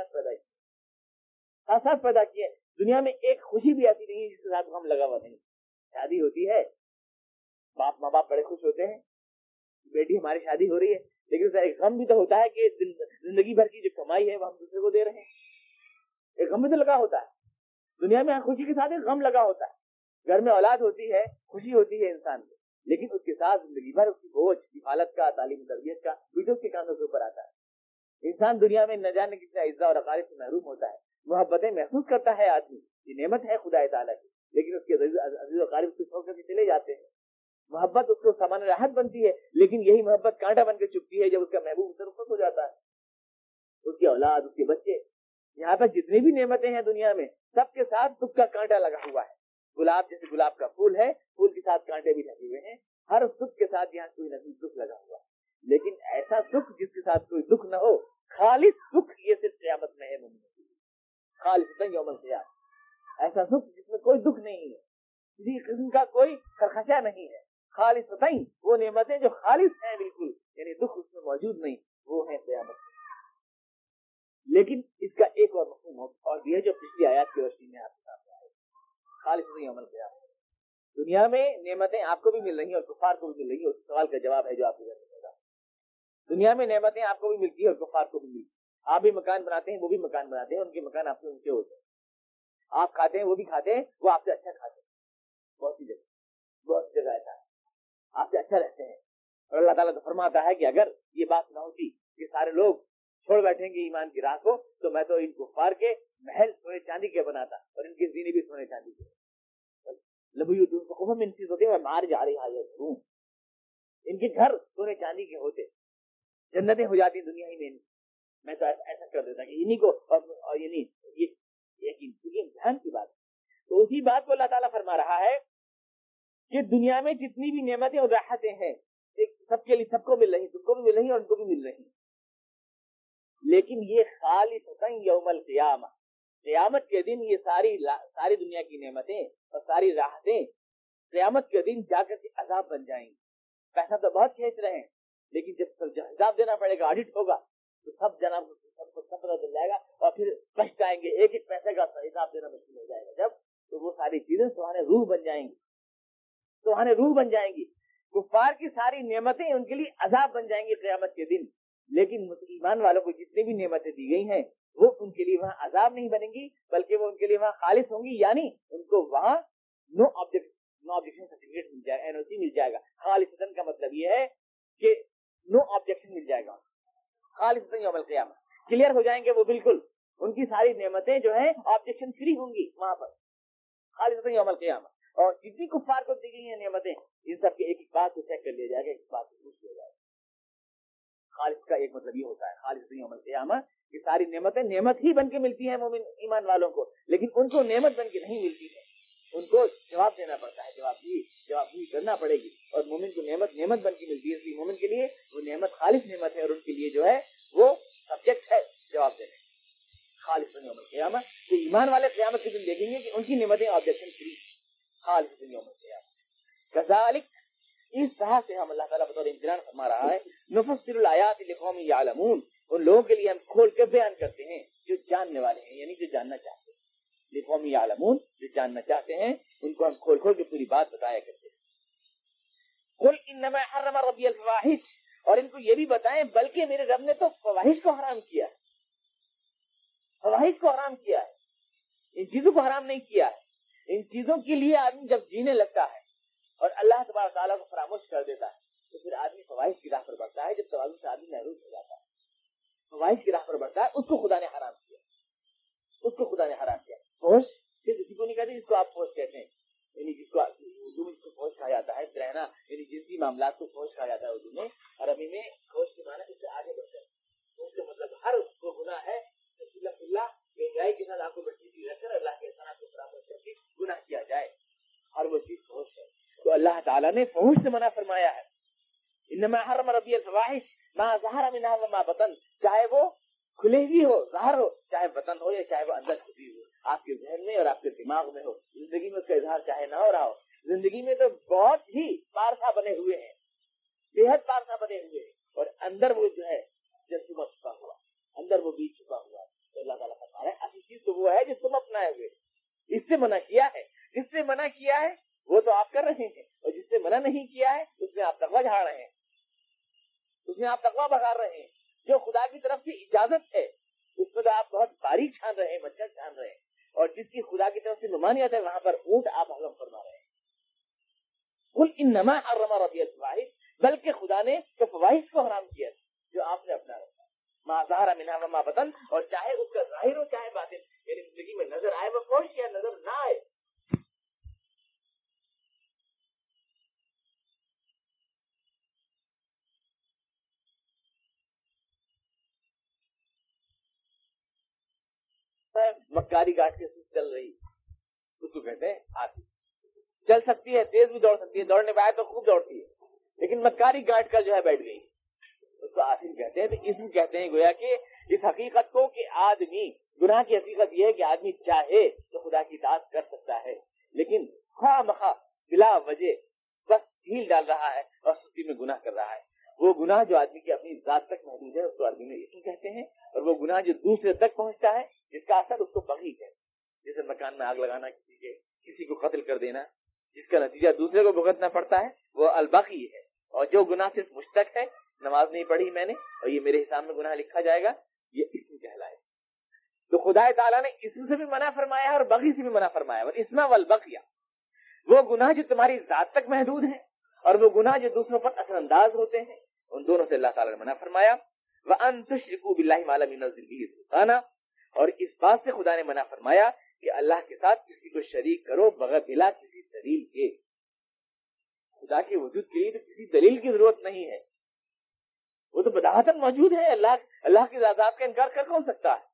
S1: ساتھ پیدا کیے. دنیا میں ایک خوشی بھی ایسی نہیں ہے جس کے ساتھ غم لگا ہوا نہیں. شادی ہوتی ہے, ماں باپ بڑے خوش ہوتے ہیں, بیٹی ہماری شادی ہو رہی ہے, لیکن اس کا ایک غم بھی تو ہوتا ہے کہ زندگی بھر کی جو کمائی ہے وہ ہم دوسرے کو دے رہے ہیں. ایک غم بھی تو لگا ہوتا ہے. دنیا میں خوشی کے ساتھ ایک غم لگا ہوتا ہے. گھر میں اولاد ہوتی ہے, خوشی ہوتی ہے انسان کو, لیکن اس کے ساتھ زندگی بھر اس کی بوجھ, حالت کا, تعلیم تربیت کا بھی اس کے کاندھوں کے اوپر آتا ہے. انسان دنیا میں نہ جانے کتنا عزت اور اقارب سے محروم ہوتا ہے. محبتیں محسوس کرتا ہے آدمی, یہ نعمت ہے خدا تعالیٰ کی, لیکن اس کے عزیز و اقارب سے چھوڑ کر کے چلے جاتے ہیں. محبت اس کو سامان راحت بنتی ہے, لیکن یہی محبت کانٹا بن کے چپتی ہے جب اس کا محبوب اس سے رخصت ہو جاتا ہے. اس کی اولاد, اس کے بچے, یہاں پر جتنی بھی نعمتیں ہیں دنیا میں, سب کے ساتھ دکھ کا کانٹا لگا ہوا ہے. گلاب جیسے گلاب کا پھول ہے, پھول کے ساتھ کانٹے بھی لگے ہوئے ہیں. ہر دکھ کے ساتھ یہاں کوئی نہ کوئی دکھ لگا ہوا ہے. لیکن ایسا دکھ جس کے ساتھ کوئی دکھ نہ ہو, خالص دکھ, یہ صرف قیامت میں ہے. خالص یوم القیامہ, ایسا دکھ جس میں کوئی دکھ نہیں ہے, کسی قسم کا کوئی خرخشہ نہیں ہے. خالص وہ نعمتیں جو خالص ہیں بالکل, یعنی دکھ اس میں موجود نہیں, وہ ہیں قیامت. لیکن اس کا ایک اور مفہوم اور بھی ہے جو پچھلی آیات کی روشنی میں آپ کے سامنے آئے. خالص یوم القیامہ, دنیا میں نعمتیں آپ کو بھی مل رہی ہیں اور کفار کو بھی مل رہی ہیں. اس سوال کا جواب ہے جو آپ کو دنیا میں نعمتیں آپ کو بھی ملتی ہیں اور کفار کو بھی ملتی ہیں. آپ بھی مکان بناتے ہیں, وہ بھی مکان بناتے ہیں, ان کے مکان آپ سے اونچے ہوتے ہیں. آپ کھاتے ہیں, وہ بھی کھاتے ہیں, وہ آپ سے اچھا کھاتے ہیں. بہت سی جگہ ایسا ہے, آپ سے اچھا رہتے ہیں. اور اللہ تعالیٰ تو فرماتا ہے کہ اگر یہ بات نہ ہوتی کہ سارے لوگ چھوڑ بیٹھیں گے ایمان کی راہ کو, تو میں تو ان کفار کے محل سونے چاندی کے بناتا اور ان کے زینے بھی سونے چاندی کے. مار جا رہی, ان کے گھر سونے چاندی کے ہوتے, جنتیں ہو جاتی دنیا ہی میں. میں تو ایسا کر دیتا کہ انہی کو اور یہ دھیان کی بات. تو اسی بات کو اللہ تعالیٰ فرما رہا ہے کہ دنیا میں جتنی بھی نعمتیں اور راحتیں ہیں سب کے لیے, سب کو مل رہی, تم کو بھی مل رہی اور ان کو بھی مل رہی, لیکن یہ خالص یوم القیامہ, قیامت کے دن یہ ساری دنیا کی نعمتیں اور ساری راحتیں قیامت کے دن جا کر کے عذاب بن جائیں گی. پیسہ تو بہت کھینچ رہے ہیں, لیکن جب حساب دینا پڑے گا, آڈٹ ہوگا, تو سب جناب سب کو سب پتہ چل جائے گا اور پھر پچھ آئیں گے. ایک ایک پیسے کا حساب دینا مشکل ہو جائے گا جب, تو وہ ساری چیزیں سہانے روح بن جائیں گی, سہانے روح بن جائیں گی. کفار کی ساری نعمتیں ان کے لیے عذاب بن جائیں گی قیامت کے دن, لیکن ایمان والوں کو جتنی بھی نعمتیں دی گئی ہیں وہ ان کے لیے وہاں عذاب نہیں بنیں گی, بلکہ وہ ان کے لیے وہاں خالص ہوں گی. یعنی ان کو وہاں نو آبجیکشن سرٹیفکیٹ مل جائے گا, NOC مل جائے گا. خالصتاً کا مطلب یہ ہے کہ نو آبجیکشن مل جائے گا. خالصتاً یوم القیامہ کلیئر ہو جائیں گے وہ, بالکل ان کی ساری نعمتیں جو ہیں آبجیکشن فری ہوں گی وہاں پر خالصتاً یوم القیامہ. اور جتنی کفار کو دی گئی ہیں نعمتیں, ان سب کے ایک ایک بات کو چیک کر لیا جائے گا, ایک بات کو پوچھ لیا جائے گا. خالص کا ایک مطلب یہ ہوتا ہے خالص یوم القیامہ کہ ساری نعمتیں نعمت ہی بن کے ملتی ہیں مومن ایمان والوں کو, لیکن ان کو نعمت بن کے نہیں ملتی ہے, ان کو جواب دینا پڑتا ہے, جواب کرنا پڑے گی. اور مومن کو نعمت بن کے ملتی ہے, اس لیے مومن کے لیے وہ نعمت خالص نعمت ہے, اور ان کے لیے جو ہے وہ سبجیکٹ ہے جواب دینے. خالص یوم القیامہ, تو ایمان والے قیامت کے دن دیکھیں گے کہ ان کی نعمتیں آبجیکشن فری. خالص یوم القیامہ کذالک, اس طرح سے ہم اللہ تعالیٰ بطور امتحان فرما رہا ہے, نفصل الآیات لقوم یعلمون, ان لوگوں کے لیے ہم کھول کے بیان کرتے ہیں جو جاننے والے ہیں, یعنی جو جاننا چاہتے ہیں. لقوم یعلمون, جو جاننا چاہتے ہیں ان کو ہم کھول کے پوری بات بتایا کرتے ہیں. قل انما حرم ربی الفواحش, اور ان کو یہ بھی بتائیں بلکہ میرے رب نے تو فواحش کو حرام کیا ہے, فواحش کو حرام کیا ہے, ان چیزوں کو حرام نہیں کیا ہے. ان چیزوں کے لیے آدمی جب جینے لگتا ہے اور اللہ تبارک تعالیٰ کو فراموش کر دیتا ہے, تو پھر آدمی فواحش کی راہ پر بڑھتا ہے. جب توازن سے آدمی محروم ہو جاتا ہے, فواحش کی راہ پر بڑھتا ہے, اس کو خدا نے حرام کیا, اس کو خدا نے حرام کیا. فوش صرف اسی کو نہیں کہتے جس کو آپ فوش کہتے ہیں, یعنی جس کو اردو میں فوش کہا جاتا ہے, رہنا یعنی جنسی معاملات کو فوش کہا جاتا ہے اردو میں. عربی میں فوش کے معنی اس سے آگے بڑھتا ہے. فوش کا مطلب ہر وہ گناہ ہے اللہ بے کے ساتھ آپ کو بچی چیز رکھ کر اللہ کے احسانات کو فراموش کر کے گناہ کیا جائے, ہر وہ چیز فوش ہے. تو اللہ تعالیٰ نے فحش سے منع فرمایا ہے. انما حرم ربی الفواحش ما ظہر منها وما بطن, چاہے وہ کھلے بھی ہو, ظاہر ہو, چاہے بطن ہو یا چاہے وہ اندر چھپی ہو, آپ کے ذہن میں اور آپ کے دماغ میں ہو, زندگی میں اس کا اظہار چاہے نہ ہو رہا ہو, जिंदगी में तो बहुत ही पारसा बने हुए हैं, बेहद पारसा बने हुए हैं, और अंदर वो जो है जज्बा छुपा हुआ, अंदर वो बीज छुपा हुआ है। तो अल्लाह ताला फरमा रहा है असली चीज तो वो है जो तुम अपनाए हुए। इससे मना किया है, जिससे मना किया है वो तो आप कर रहे हैं, और जिससे मना नहीं किया है उसमें आप तकवा झाड़ रहे हैं, उसमें आप तकवा बघार रहे हैं। जो खुदा की तरफ से इजाजत है उसमें तो आप बहुत बारीक छान रहे हैं, मच्छर छान रहे हैं, और जिसकी खुदा की तरफ से ममानियत है वहां पर ऊंट आप हजम फरमा रहे हैं। कुल इन्नमा हर्रमा रब्बी अल-फवाहिश, बल्कि खुदा ने तो फवाहिश को हराम किया जो आपने अपना रखा, मा ज़हरा मिन्हा व मा बतन, और चाहे उसका जाहिर हो चाहे बातिन, यानी जिंदगी में नजर आए वो फौश या नजर ना आए। मक्कारी गाठ के चल रही उसको कहते हैं आती, चल सकती है, तेज भी दौड़ सकती है, दौड़ने पाए तो खूब दौड़ती है, लेकिन मक्कारी गाठ कर जो है बैठ गई, उसको आसिम कहते हैं। तो इसमें कहते हैं गोया कि इस हकीकत को कि आदमी, गुनाह की हकीकत यह है कि आदमी चाहे तो खुदा की इताअत कर सकता है, लेकिन खामखा बिला वजह बस ढील डाल रहा है और सुस्ती में गुनाह कर रहा है। वो गुनाह जो आदमी की अपनी जात तक महदूद है उसको अरबी में इसम कहते हैं, और वो गुनाह जो दूसरे तक पहुंचता है जिसका असर उसको बगी है। जैसे मकान में आग लगाना, किसी को कत्ल कर देना, जिसका नतीजा दूसरे को भुगतना पड़ता है, वो अलबगी है। और जो गुनाह सिर्फ मुझ तक है, नमाज नहीं पढ़ी मैंने और ये मेरे हिसाब में गुनाह लिखा जाएगा, ये इसम कहलाए। तो खुदा ताला ने इसम से भी मना फरमाया और बगी से भी मना फरमाया। और इसमा वल बगिया, वो गुनाह जो तुम्हारी जात तक महदूद है और वो गुनाह जो दूसरों पर असरअंदाज होते हैं, उन दोनों से अल्लाह ताला ने मना फरमाया। व अन तुश्रिकू बिल्लाहि मा लम युनज़्ज़िल बिही सुल्ताना, और इस बात से खुदा ने मना फरमाया कि अल्लाह के साथ किसी को शरीक करो बगैर बिला किसी दलील के। खुदा के वजूद के लिए तो किसी दलील की जरूरत नहीं है, वो तो बदाहतन मौजूद है। अल्लाह की ज़ात का इनकार कर कौन सकता है?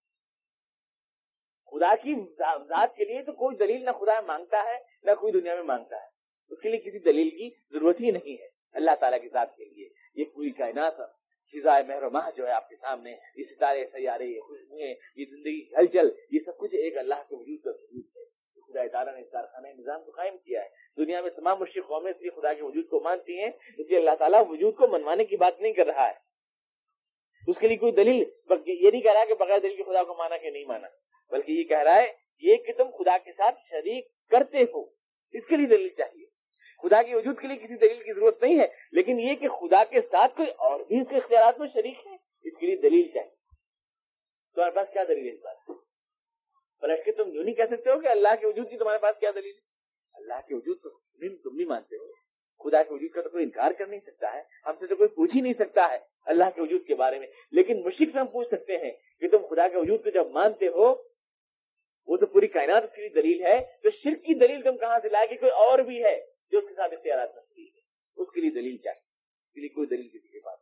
S1: खुदा की ज़ात के लिए तो कोई दलील ना खुदा मांगता है ना कोई दुनिया में मांगता है, उसके लिए किसी दलील की जरूरत ही नहीं है। अल्लाह ताला की ज़ात के लिए ये पूरी कायनात, फिज़ाए महरमाह जो है आपके सामने, ये सितारे सैयारे, ये खुशबुएं, ये जिंदगी हलचल, ये सब कुछ एक अल्लाह के वजूद का सबूत है। खुदा ताला ने कारखाना निजाम को कायम किया है। दुनिया में तमाम मुश्रिक कौमें इसलिए खुदा के वजूद को मानती हैं, इसलिए अल्लाह ताला वजूद को मनवाने की बात नहीं कर रहा है, उसके लिए कोई दलील ये नहीं कह रहा है कि बगैर दलील के खुदा को माना कि नहीं माना, बल्कि ये कह रहा है ये कि तुम खुदा के साथ शरीक करते हो, इसके लिए दलील चाहिए। खुदा के वजूद के लिए किसी दलील की जरूरत नहीं है, लेकिन ये कि खुदा के साथ कोई और भी उसके इख्तियारात में शरीक है, इसके लिए दलील चाहिए। तुम्हारे पास क्या दलील है इस बात? बल्कि तुम यूं नहीं कह सकते हो कि अल्लाह के वजूद की तुम्हारे पास क्या दलील है। अल्लाह के वजूद को तुम नहीं मानते हो, खुदा के वजूद का तो कोई इनकार कर नहीं सकता है, हमसे तो कोई पूछ ही नहीं सकता है अल्लाह के वजूद के बारे में। लेकिन मुश्रिक से हम पूछ सकते हैं कि तुम खुदा के वजूद को जब मानते हो, वो तो पूरी कायनात उसके लिए दलील है, तो शिर्क की दलील तुम कहां से लाए कि कोई और भी है जो उसके साथ इख्तियारात नस्ली है, उसके लिए दलील चाहिए। इसके लिए कोई दलील किसी के पास।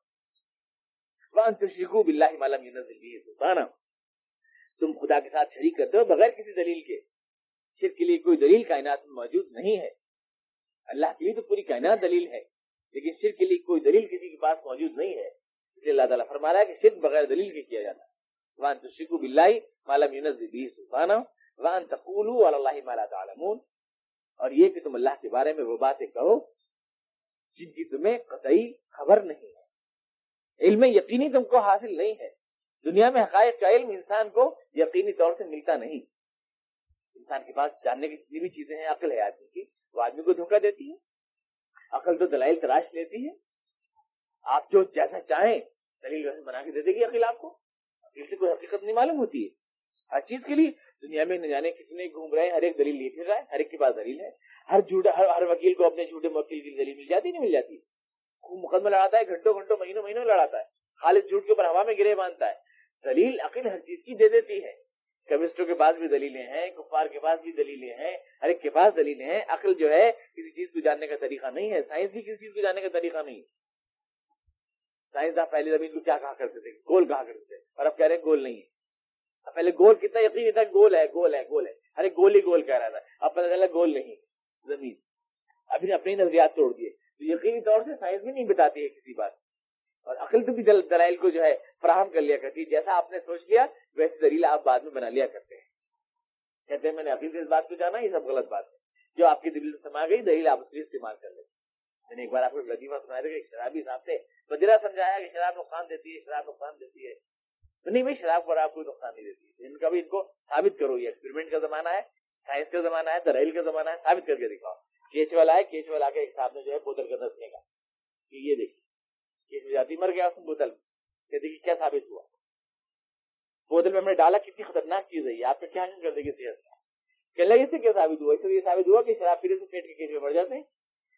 S1: वअन तुश्रिकू बिल्लाहि मा लम युनज़्ज़िल बिही सुल्ताना, तुम खुदा के साथ शरीक करते हो बगैर किसी दलील के। शिर्क के लिए कोई दलील कायनात में मौजूद नहीं है। अल्लाह के लिए तो पूरी कायनात दलील है, लेकिन शिर्क के लिए कोई दलील किसी के पास मौजूद नहीं है। इसलिए अल्लाह ताला फरमा रहा है कि शिर्क बगैर दलील के किया जाता है। वअन तुश्रिकू बिल्लाहि मा लम युनज़्ज़िल बिही सुल्ताना वअन तक़ूलू अला अल्लाहि मा ला तअलमून, और ये कि तुम अल्लाह के बारे में वो बातें कहो जिनकी तुम्हें कतई खबर नहीं है, इल्म यकीनी तुमको हासिल नहीं है। दुनिया में हक़ाइक़ का इल्म इंसान को यकीनी तौर से मिलता नहीं। इंसान के पास जानने की जितनी भी चीजें हैं, अक्ल है आदमी की, वो आदमी को धोखा देती है। अक्ल तो दलाइल तलाश लेती है, आप जो जैसा चाहें दलील वैसे बना के दे देगी अक्ल आपको। अक्ल से कोई हकीकत नहीं मालूम होती है। हर चीज के लिए दुनिया में न जाने कितने घूम रहे हैं, हर एक दलील ले फिर रहा है, हर एक के पास दलील है। हर वकील को अपने झूठे वकील की दलील मिल जाती नहीं मिल जाती। खूब मुकदमा लड़ाता है, घंटों घंटों महीनों महीनों लड़ाता है, खालिद झूठ के ऊपर हवा में गिरे बांधता है। दलील अक्ल हर चीज की दे देती है। केमिस्टों के पास भी दलीलें हैं, कुफार के पास भी दलीलें हैं, हर एक के पास दलीलें हैं। अक्ल जो है किसी चीज को जानने का तरीका नहीं है, साइंस भी किसी चीज को जानने का तरीका नहीं है। साइंसदान पहले जमीन को क्या कहा करते थे, गोल कहा करते थे, और अब कह रहे हैं गोल नहीं है। पहले गोल कितना यकीन था, गोल है गोल है गोल है, अरे गोल ही गोल कह रहा था, अब पता चला गोल नहीं जमीन। अभी अपने नजरियात तोड़ दिए। तो यकीनी तौर से साइंस भी नहीं बताती है किसी बात, और अक्ल तो भी दलाइल को जो है फराहम कर लिया करती है। जैसा आपने सोच लिया वैसे दलील आप बाद में बना लिया करते हैं। कहते हैं मैंने अक्ल से इस बात को जाना, ये सब गलत बात है। जो आपके दिल में समा गई दलील आप उसकी इस्तेमाल कर लेते। मैंने एक बार आपको लतीफा सुनाया था कि शराबी साहब से बजरा समझाया कि शराब नुकसान देती है, शराब नुकसान देती है। तो नहीं भाई, शराब पर आपको नुकसान नहीं देती है, इनका भी इनको साबित करो। ये एक्सपेरिमेंट का जमाना है, साइंस का जमाना है, दलील का जमाना है, साबित करके दिखाओ। केचवल आए, केचवल आके एक साहब ने जो है बोतल के अंदर फेंका कि ये देखिए केचवल जाती मर गया उसमें बोतल में। देखिए क्या साबित हुआ, बोतल में हमने डाला, कितनी खतरनाक चीज है ये, आपका क्या कर देगी सेहत। कहने लगे इससे क्या साबित हुआ? इससे ये साबित हुआ कि शराब पीने से पेट के केचवे बढ़ जाते हैं।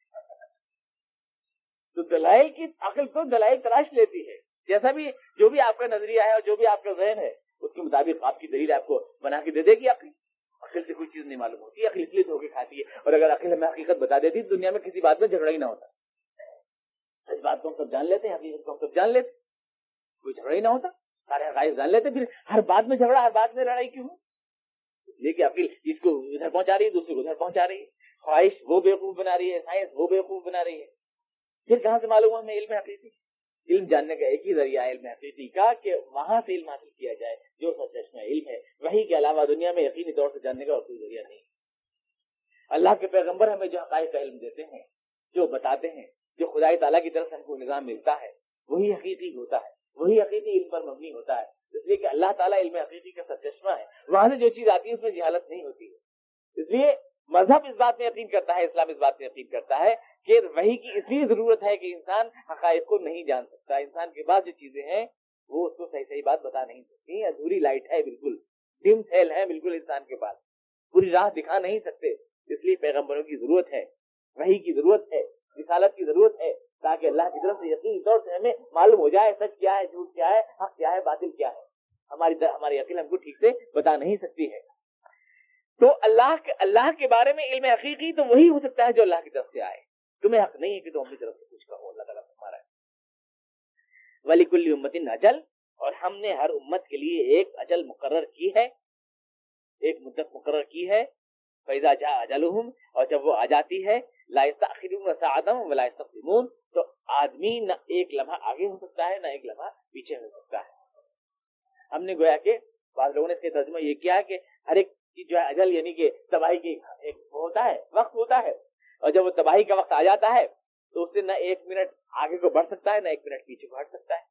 S1: तो दलाइल की अकल तो दलाइल तलाश लेती है। जैसा भी जो भी आपका नजरिया है और जो भी आपका ज़हन है उसके मुताबिक आपकी दलील आपको बना के दे देगी। अकल से कोई चीज नहीं मालूम होती, अकल इसलिए धोखे खाती है। और अगर अकल हमें हकीकत बता देती तो दुनिया में किसी बात में झगड़ा ही ना होता। इस बात को हम सब जान लेते हैं, हकीकत को हम सब जान लेते, कोई झगड़ा ही ना होता, सारे हक़ाइक़ जान लेते। फिर हर बात में झगड़ा, हर बात में लड़ाई क्यों? इसलिए कि अकल इसको इधर पहुंचा रही है, दूसरे को उधर पहुंचा रही है, ख्वाहिश वो बेवकूफ बना रही है, साइंस वो बेवकूफ बना रही है। फिर कहां से मालूम हमें इल्म हकीकी? इल्म जानने का एक ही जरिया है इल्म हकीकी का, कि वहां से इल्म हासिल किया जाए जो सच में इल्म है। वही के अलावा दुनिया में यकीनी तौर से जानने का और कोई जरिया नहीं। अल्लाह के पैगंबर हमें जो हक़ाइक़ का इल्म देते हैं, जो बताते हैं, जो खुदाई ताला की तरफ से हमको निज़ाम मिलता है, वही हकीकी होता है, वही हकीकी इल्म पर मबनी होता है। इसलिए कि अल्लाह ताला इल्म हकीकी का सचश्मा है, वहां से जो चीज आती है उसमें जहालत नहीं होती है। इसलिए मजहब इस बात में यकीन करता है, इस्लाम इस बात में यकीन करता है कि वही की इसलिए जरूरत है कि इंसान हक़ाइक़ को नहीं जान सकता। इंसान के पास जो चीजें हैं वो उसको सही सही बात बता नहीं सकती, अधूरी लाइट है, बिल्कुल डिम सेल है बिल्कुल इंसान के पास, पूरी राह दिखा नहीं सकते। इसलिए पैगंबरों की जरूरत है, वही की जरूरत है, रिसालत की जरूरत है, ताकि अल्लाह की तरफ से यकीनी तौर से हमें मालूम हो जाए सच क्या है, झूठ क्या है, हक क्या है, बातिल क्या है। हमारी अक़ल हमको ठीक से बता नहीं सकती है। तो अल्लाह के बारे में इल्म हकीकी तो वही हो सकता है जो अल्लाह की तरफ से आए। तुम्हें हक नहीं है कि तुम अपनी तरफ से कुछ कहो, अल्लाह ताला तुम्हारा है। वलिकुल्लि उम्मतिन अजल, और हमने हर उम्मत के लिए एक अजल मुकर्रर की है, एक मुद्दत मुकर्रर की है। फैज़ा जा अजलुहुम, और जब वो आ जाती है, ला यस्तअखिरून सअदम वला यस्तक़दिमून, तो आदमी न एक लम्हा आगे हो सकता है, न एक लम्हा पीछे हो सकता है। हमने गोया के बाद लोगों ने इसके तर्जुमा ये किया है कि हर एक चीज जो है अजल यानी कि तबाही की एक होता है, वक्त होता है, और जब वो तबाही का वक्त आ जाता है तो उससे न एक मिनट आगे को बढ़ सकता है, न एक मिनट पीछे को हट सकता है।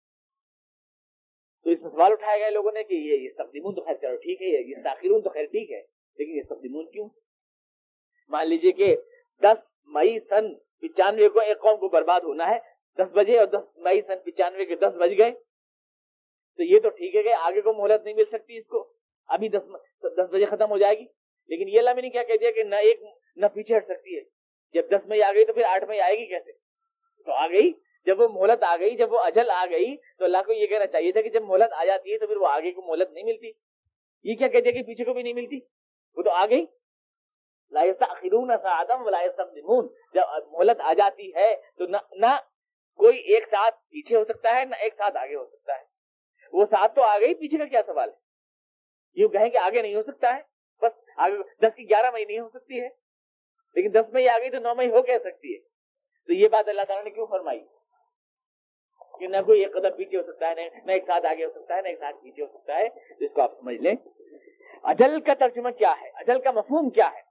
S1: तो इसमें सवाल उठाया गया लोगों ने कि ये तक़दीमुन तो खैर चलो ठीक है, ये ताखिरून तो खैर ठीक है, लेकिन ये तक़दीमुन क्यों? मान लीजिए कि 10 मई सन 95 को एक कौम को बर्बाद होना है 10 बजे, और 10 मई सन 95 के 10 बज गए, तो ये तो ठीक है कि आगे को मोहलत नहीं मिल सकती इसको, अभी 10 बजे खत्म हो जाएगी। लेकिन ये अल्लाह ने क्या कह दिया कि न एक न पीछे हट सकती है। जब 10 मई आ गई तो फिर 8 मई आएगी कैसे? तो आ गई, जब वो मोहलत आ गई, जब वो अजल आ गई, तो अल्लाह को ये कहना चाहिए था कि जब मोहलत आ जाती है तो फिर वो आगे को मोहलत नहीं मिलती। ये क्या कह दिया कि पीछे को भी नहीं मिलती, वो तो आ गई। ला यस्तअखिरून सअदम वला यस्तक़दिमून, जब मोहलत आ जाती है तो ना कोई एक साथ पीछे हो सकता है, ना एक साथ आगे हो सकता है। वो साथ तो आ गई, पीछे का क्या सवाल है? यूं कहें कि आगे नहीं हो सकता है, बस आगे 10 की 11 मई नहीं हो सकती है, लेकिन 10 मई आ गई तो 9 मई हो कह सकती है। तो ये बात अल्लाह ताला ने क्यों फरमाई कि न कोई एक कदम पीछे हो सकता है, न एक साथ आगे हो सकता है, न एक साथ पीछे हो सकता है। तो इसको आप समझ लें। अजल का तर्जुमा क्या है, अजल का मफहूम क्या है?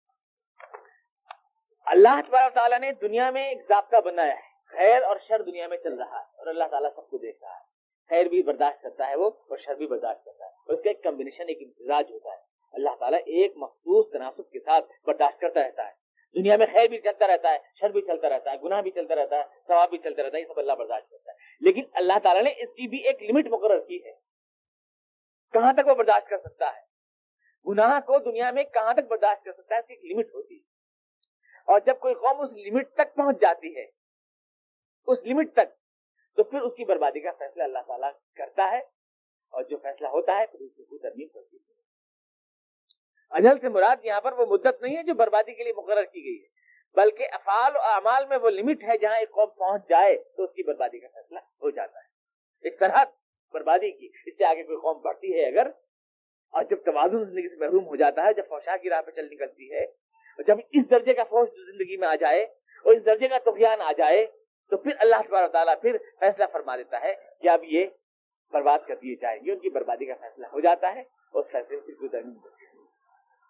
S1: अल्लाह तबारक ताला ने दुनिया में एक ज़ाब्ता बनाया है, खैर और शर दुनिया में चल रहा है, और अल्लाह ताला सबको देख रहा है। खैर भी बर्दाश्त करता है वो, और शर भी बर्दाश्त करता है, और इसका एक कॉम्बिनेशन, एक इम्तिजाज होता है। अल्लाह ताला एक मखसूस तनासुब के साथ बर्दाश्त करता रहता है। दुनिया में खैर भी चलता रहता है, शर भी चलता रहता है, गुनाह भी चलता रहता है, सवाब भी चलता रहता है, ये सब अल्लाह बर्दाश्त करता है। लेकिन अल्लाह ताला ने इसकी भी एक लिमिट मुकर्रर की है, कहां तक वो बर्दाश्त कर सकता है। गुनाह को दुनिया में कहां तक बर्दाश्त कर सकता है, इसकी एक लिमिट होती है। और जब कोई कौम उस लिमिट तक पहुंच जाती है, उस लिमिट तक, तो फिर उसकी बर्बादी का फैसला अल्लाह ताला करता है, और जो फैसला होता है फिर उसकी तरमीम होती है। अजल से मुराद यहाँ पर वो मुद्दत नहीं है जो बर्बादी के लिए मुकर्रर की गई है, बल्कि अफ़ाल और अमाल में वो लिमिट है जहाँ एक कौम पहुंच जाए तो उसकी बर्बादी का फैसला हो जाता है। एक तरह बर्बादी की, इससे आगे कोई कौम बढ़ती है अगर, और जब तवाज़ुन जिंदगी से महरूम हो जाता है, जब फौशा की राह पे चल निकलती है, और जब इस दर्जे का फौज जिंदगी में आ जाए और इस दर्जे का तुग़यान आ जाए, तो फिर अल्लाह तबारक तआला फिर फैसला फरमा देता है कि अब ये बर्बाद कर दिए जाएंगे, उनकी बर्बादी का फैसला हो जाता है, और उस फैसले से गुजरनी होती है।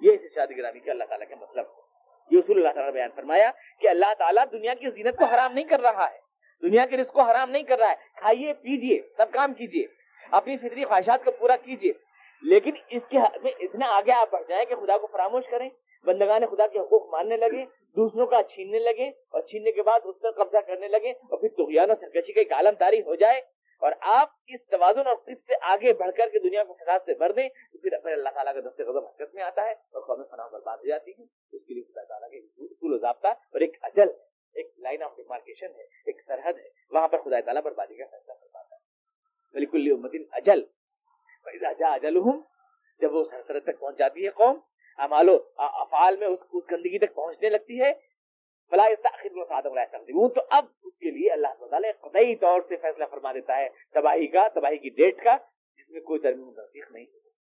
S1: یہ اس ارشاد گرامی کا اللہ تعالیٰ کا مطلب ہے۔ یہ اصول اللہ تعالیٰ نے بیان فرمایا کہ اللہ تعالیٰ دنیا کی زینت کو حرام نہیں کر رہا ہے، دنیا کے رزق کو حرام نہیں کر رہا ہے، کھائیے پیجیے سب کام کیجیے، اپنی فطری خواہشات کو پورا کیجیے، لیکن اس کے میں اتنا آگے آپ بڑھ جائیں کہ خدا کو فراموش کریں، بندگان خدا کے حقوق ماننے لگے، دوسروں کا چھیننے لگے، اور چھیننے کے بعد اس پر قبضہ کرنے لگے، اور پھر طغیان و سرکشی کا ایک عالم طاری ہو جائے، اور آپ اس توازن اور قسط سے آگے بڑھ کر کے دنیا کو فساد سے بھر دیں، تو پھر اللہ تعالیٰ کا دست غضب حرکت میں آتا ہے اور قوم فنا برباد ہو جاتی ہے۔ اس کے لیے خدا تعالیٰ کے اصول و ضابطہ اور ایک اجل، ایک لائن آف ڈیمارکیشن ہے، ایک سرحد ہے، وہاں پر خدا تعالیٰ بربادی کا فیصلہ فرماتا ہے۔ وَلِكُلِّ أُمَّةٍ أَجَلٌ فَإِذَا جَاءَ أَجَلُهُمْ، جب وہ سرحد تک پہنچ جاتی ہے قوم، اعمال و افعال میں اس گندگی تک پہنچنے لگتی ہے، فلا يستأخرون ساعة ولا يستقدمون، تو اب اس کے لیے اللہ تعالیٰ قطعی طور سے فیصلہ فرما دیتا ہے تباہی کا، تباہی کی ڈیٹ کا، جس میں کوئی ترمیم و تنسیخ نہیں ہوگا۔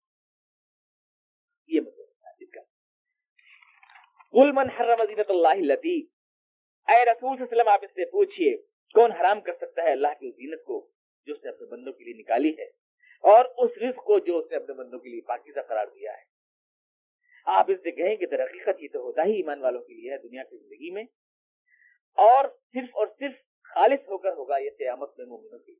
S1: یہ مطلب ہے اس کا۔ قُلْ مَنْ حَرَّمَ زِینَةَ اللَّهِ الَّتِی، اے رسول صلی اللہ علیہ وسلم آپ اس سے پوچھئے کون حرام کر سکتا ہے اللہ کی زینت کو جو اس نے اپنے بندوں کے لیے نکالی ہے، اور اس رزق کو جو اس نے اپنے بندوں کے لیے پاکیزہ قرار دیا ہے۔ آپ اس سے کہیں کہ در حقیقت یہ تو ہوتا ہی ایمان والوں کے لیے ہے دنیا کی زندگی میں، اور صرف خالص ہو کر ہوگا یہ قیامت میں مومنوں کے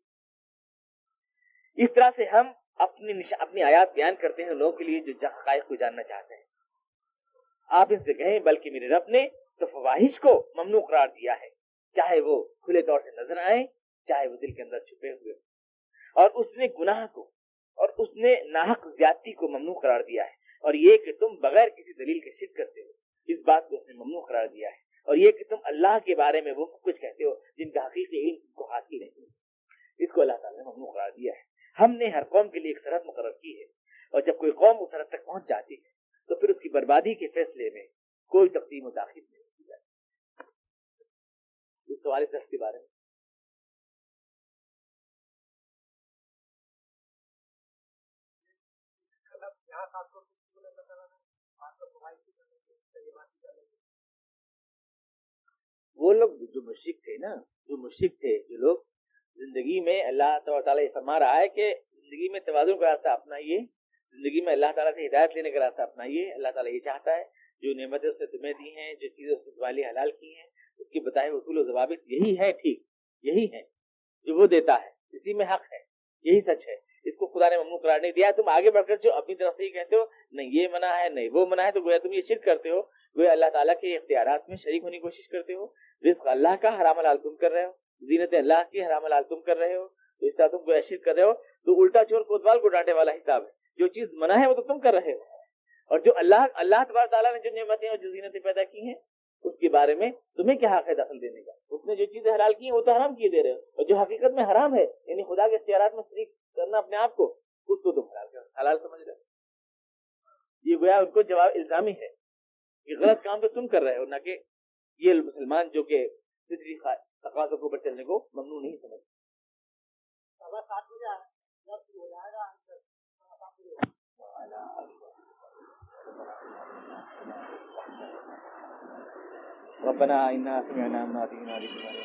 S1: لیے۔ اس طرح سے ہم اپنی آیات بیان کرتے ہیں لوگوں کے لیے جو حقائق کو جاننا چاہتے ہیں۔ آپ اس سے کہیں بلکہ میرے رب نے تو فواہش کو ممنوع قرار دیا ہے، چاہے وہ کھلے طور سے نظر آئیں، چاہے وہ دل کے اندر چھپے ہوئے، اور اس نے گناہ کو اور اس نے ناحق زیادتی کو ممنوع قرار دیا ہے، اور یہ کہ تم بغیر کسی دلیل کے شرک کرتے ہو، اس بات کو اس نے ممنوع قرار دیا ہے، اور یہ کہ تم اللہ کے بارے میں وہ سب کچھ کہتے ہو جن کا حقیقی علم تم کو حاصل نہیں، اس کو اللہ تعالیٰ نے ممنوع قرار دیا ہے۔ ہم نے ہر قوم کے لیے ایک سرحد مقرر کی ہے، اور جب کوئی قوم اس سرحد تک پہنچ جاتی ہے تو پھر اس کی بربادی کے فیصلے میں کوئی تقدیم و تاخیر نہیں کی جاتی۔ اس سوال کے بارے میں وہ لوگ جو مشرک تھے نا، جو لوگ زندگی میں اللہ تعالیٰ یہ فرما رہا ہے کہ زندگی میں توازن کا راستہ اپنائیے، زندگی میں اللہ تعالیٰ سے ہدایت لینے کا راستہ اپنائیے۔ اللہ تعالیٰ یہ چاہتا ہے جو نعمتیں اس نے تمہیں دی ہیں، جو چیزیں اس نے تمہارے لیے حلال کی ہیں، اس کے بتائے اصول و ضوابط یہی ہے، ٹھیک یہی ہے جو وہ دیتا ہے، اسی میں حق ہے، یہی سچ ہے، اس کو خدا نے ممنوع قرار نہیں دیا۔ تم آگے بڑھ کر جو اپنی طرف سے یہ کہتے ہو نہیں یہ منع ہے نہیں وہ منع ہے، تو گویا تم یہ شرک کرتے ہو، گویا اللہ تعالیٰ کے اختیارات میں شریک ہونے کی کوشش کرتے ہو، رزق اللہ کا حرام حلال تم کر رہے ہو، زینت اللہ کی حرام حلال تم کر رہے ہو، تو اس طرح تم گویا شرک کر رہے ہو، تو الٹا چور کوتوال کو ڈانٹے والا حساب ہے۔ جو چیز منع ہے وہ تو تم کر رہے ہو، اور جو اللہ تبارک تعالیٰ نے جو نعمتیں اور جو زینتیں پیدا کی ہیں اس کے بارے میں تمہیں کیا حق ہے دخل دینے کا؟ اس نے جو چیزیں حلال کی ہیں وہ تو حرام کیے دے رہے ہو، اور جو حقیقت میں حرام ہے یعنی خدا کے اختیارات میں شریک کرنا اپنے آپ کو، اس کو تم حلال سمجھ رہے ہو۔ یہ گویا ان کو جواب الزامی ہے کہ غلط کام تو تم کر رہے ہو، نہ کہ یہ مسلمان جو کہ فطری تقاضوں کے اوپر چلنے کو ممنوع نہیں سمجھتے۔ ربنا إننا سمعنا مناديا ينادي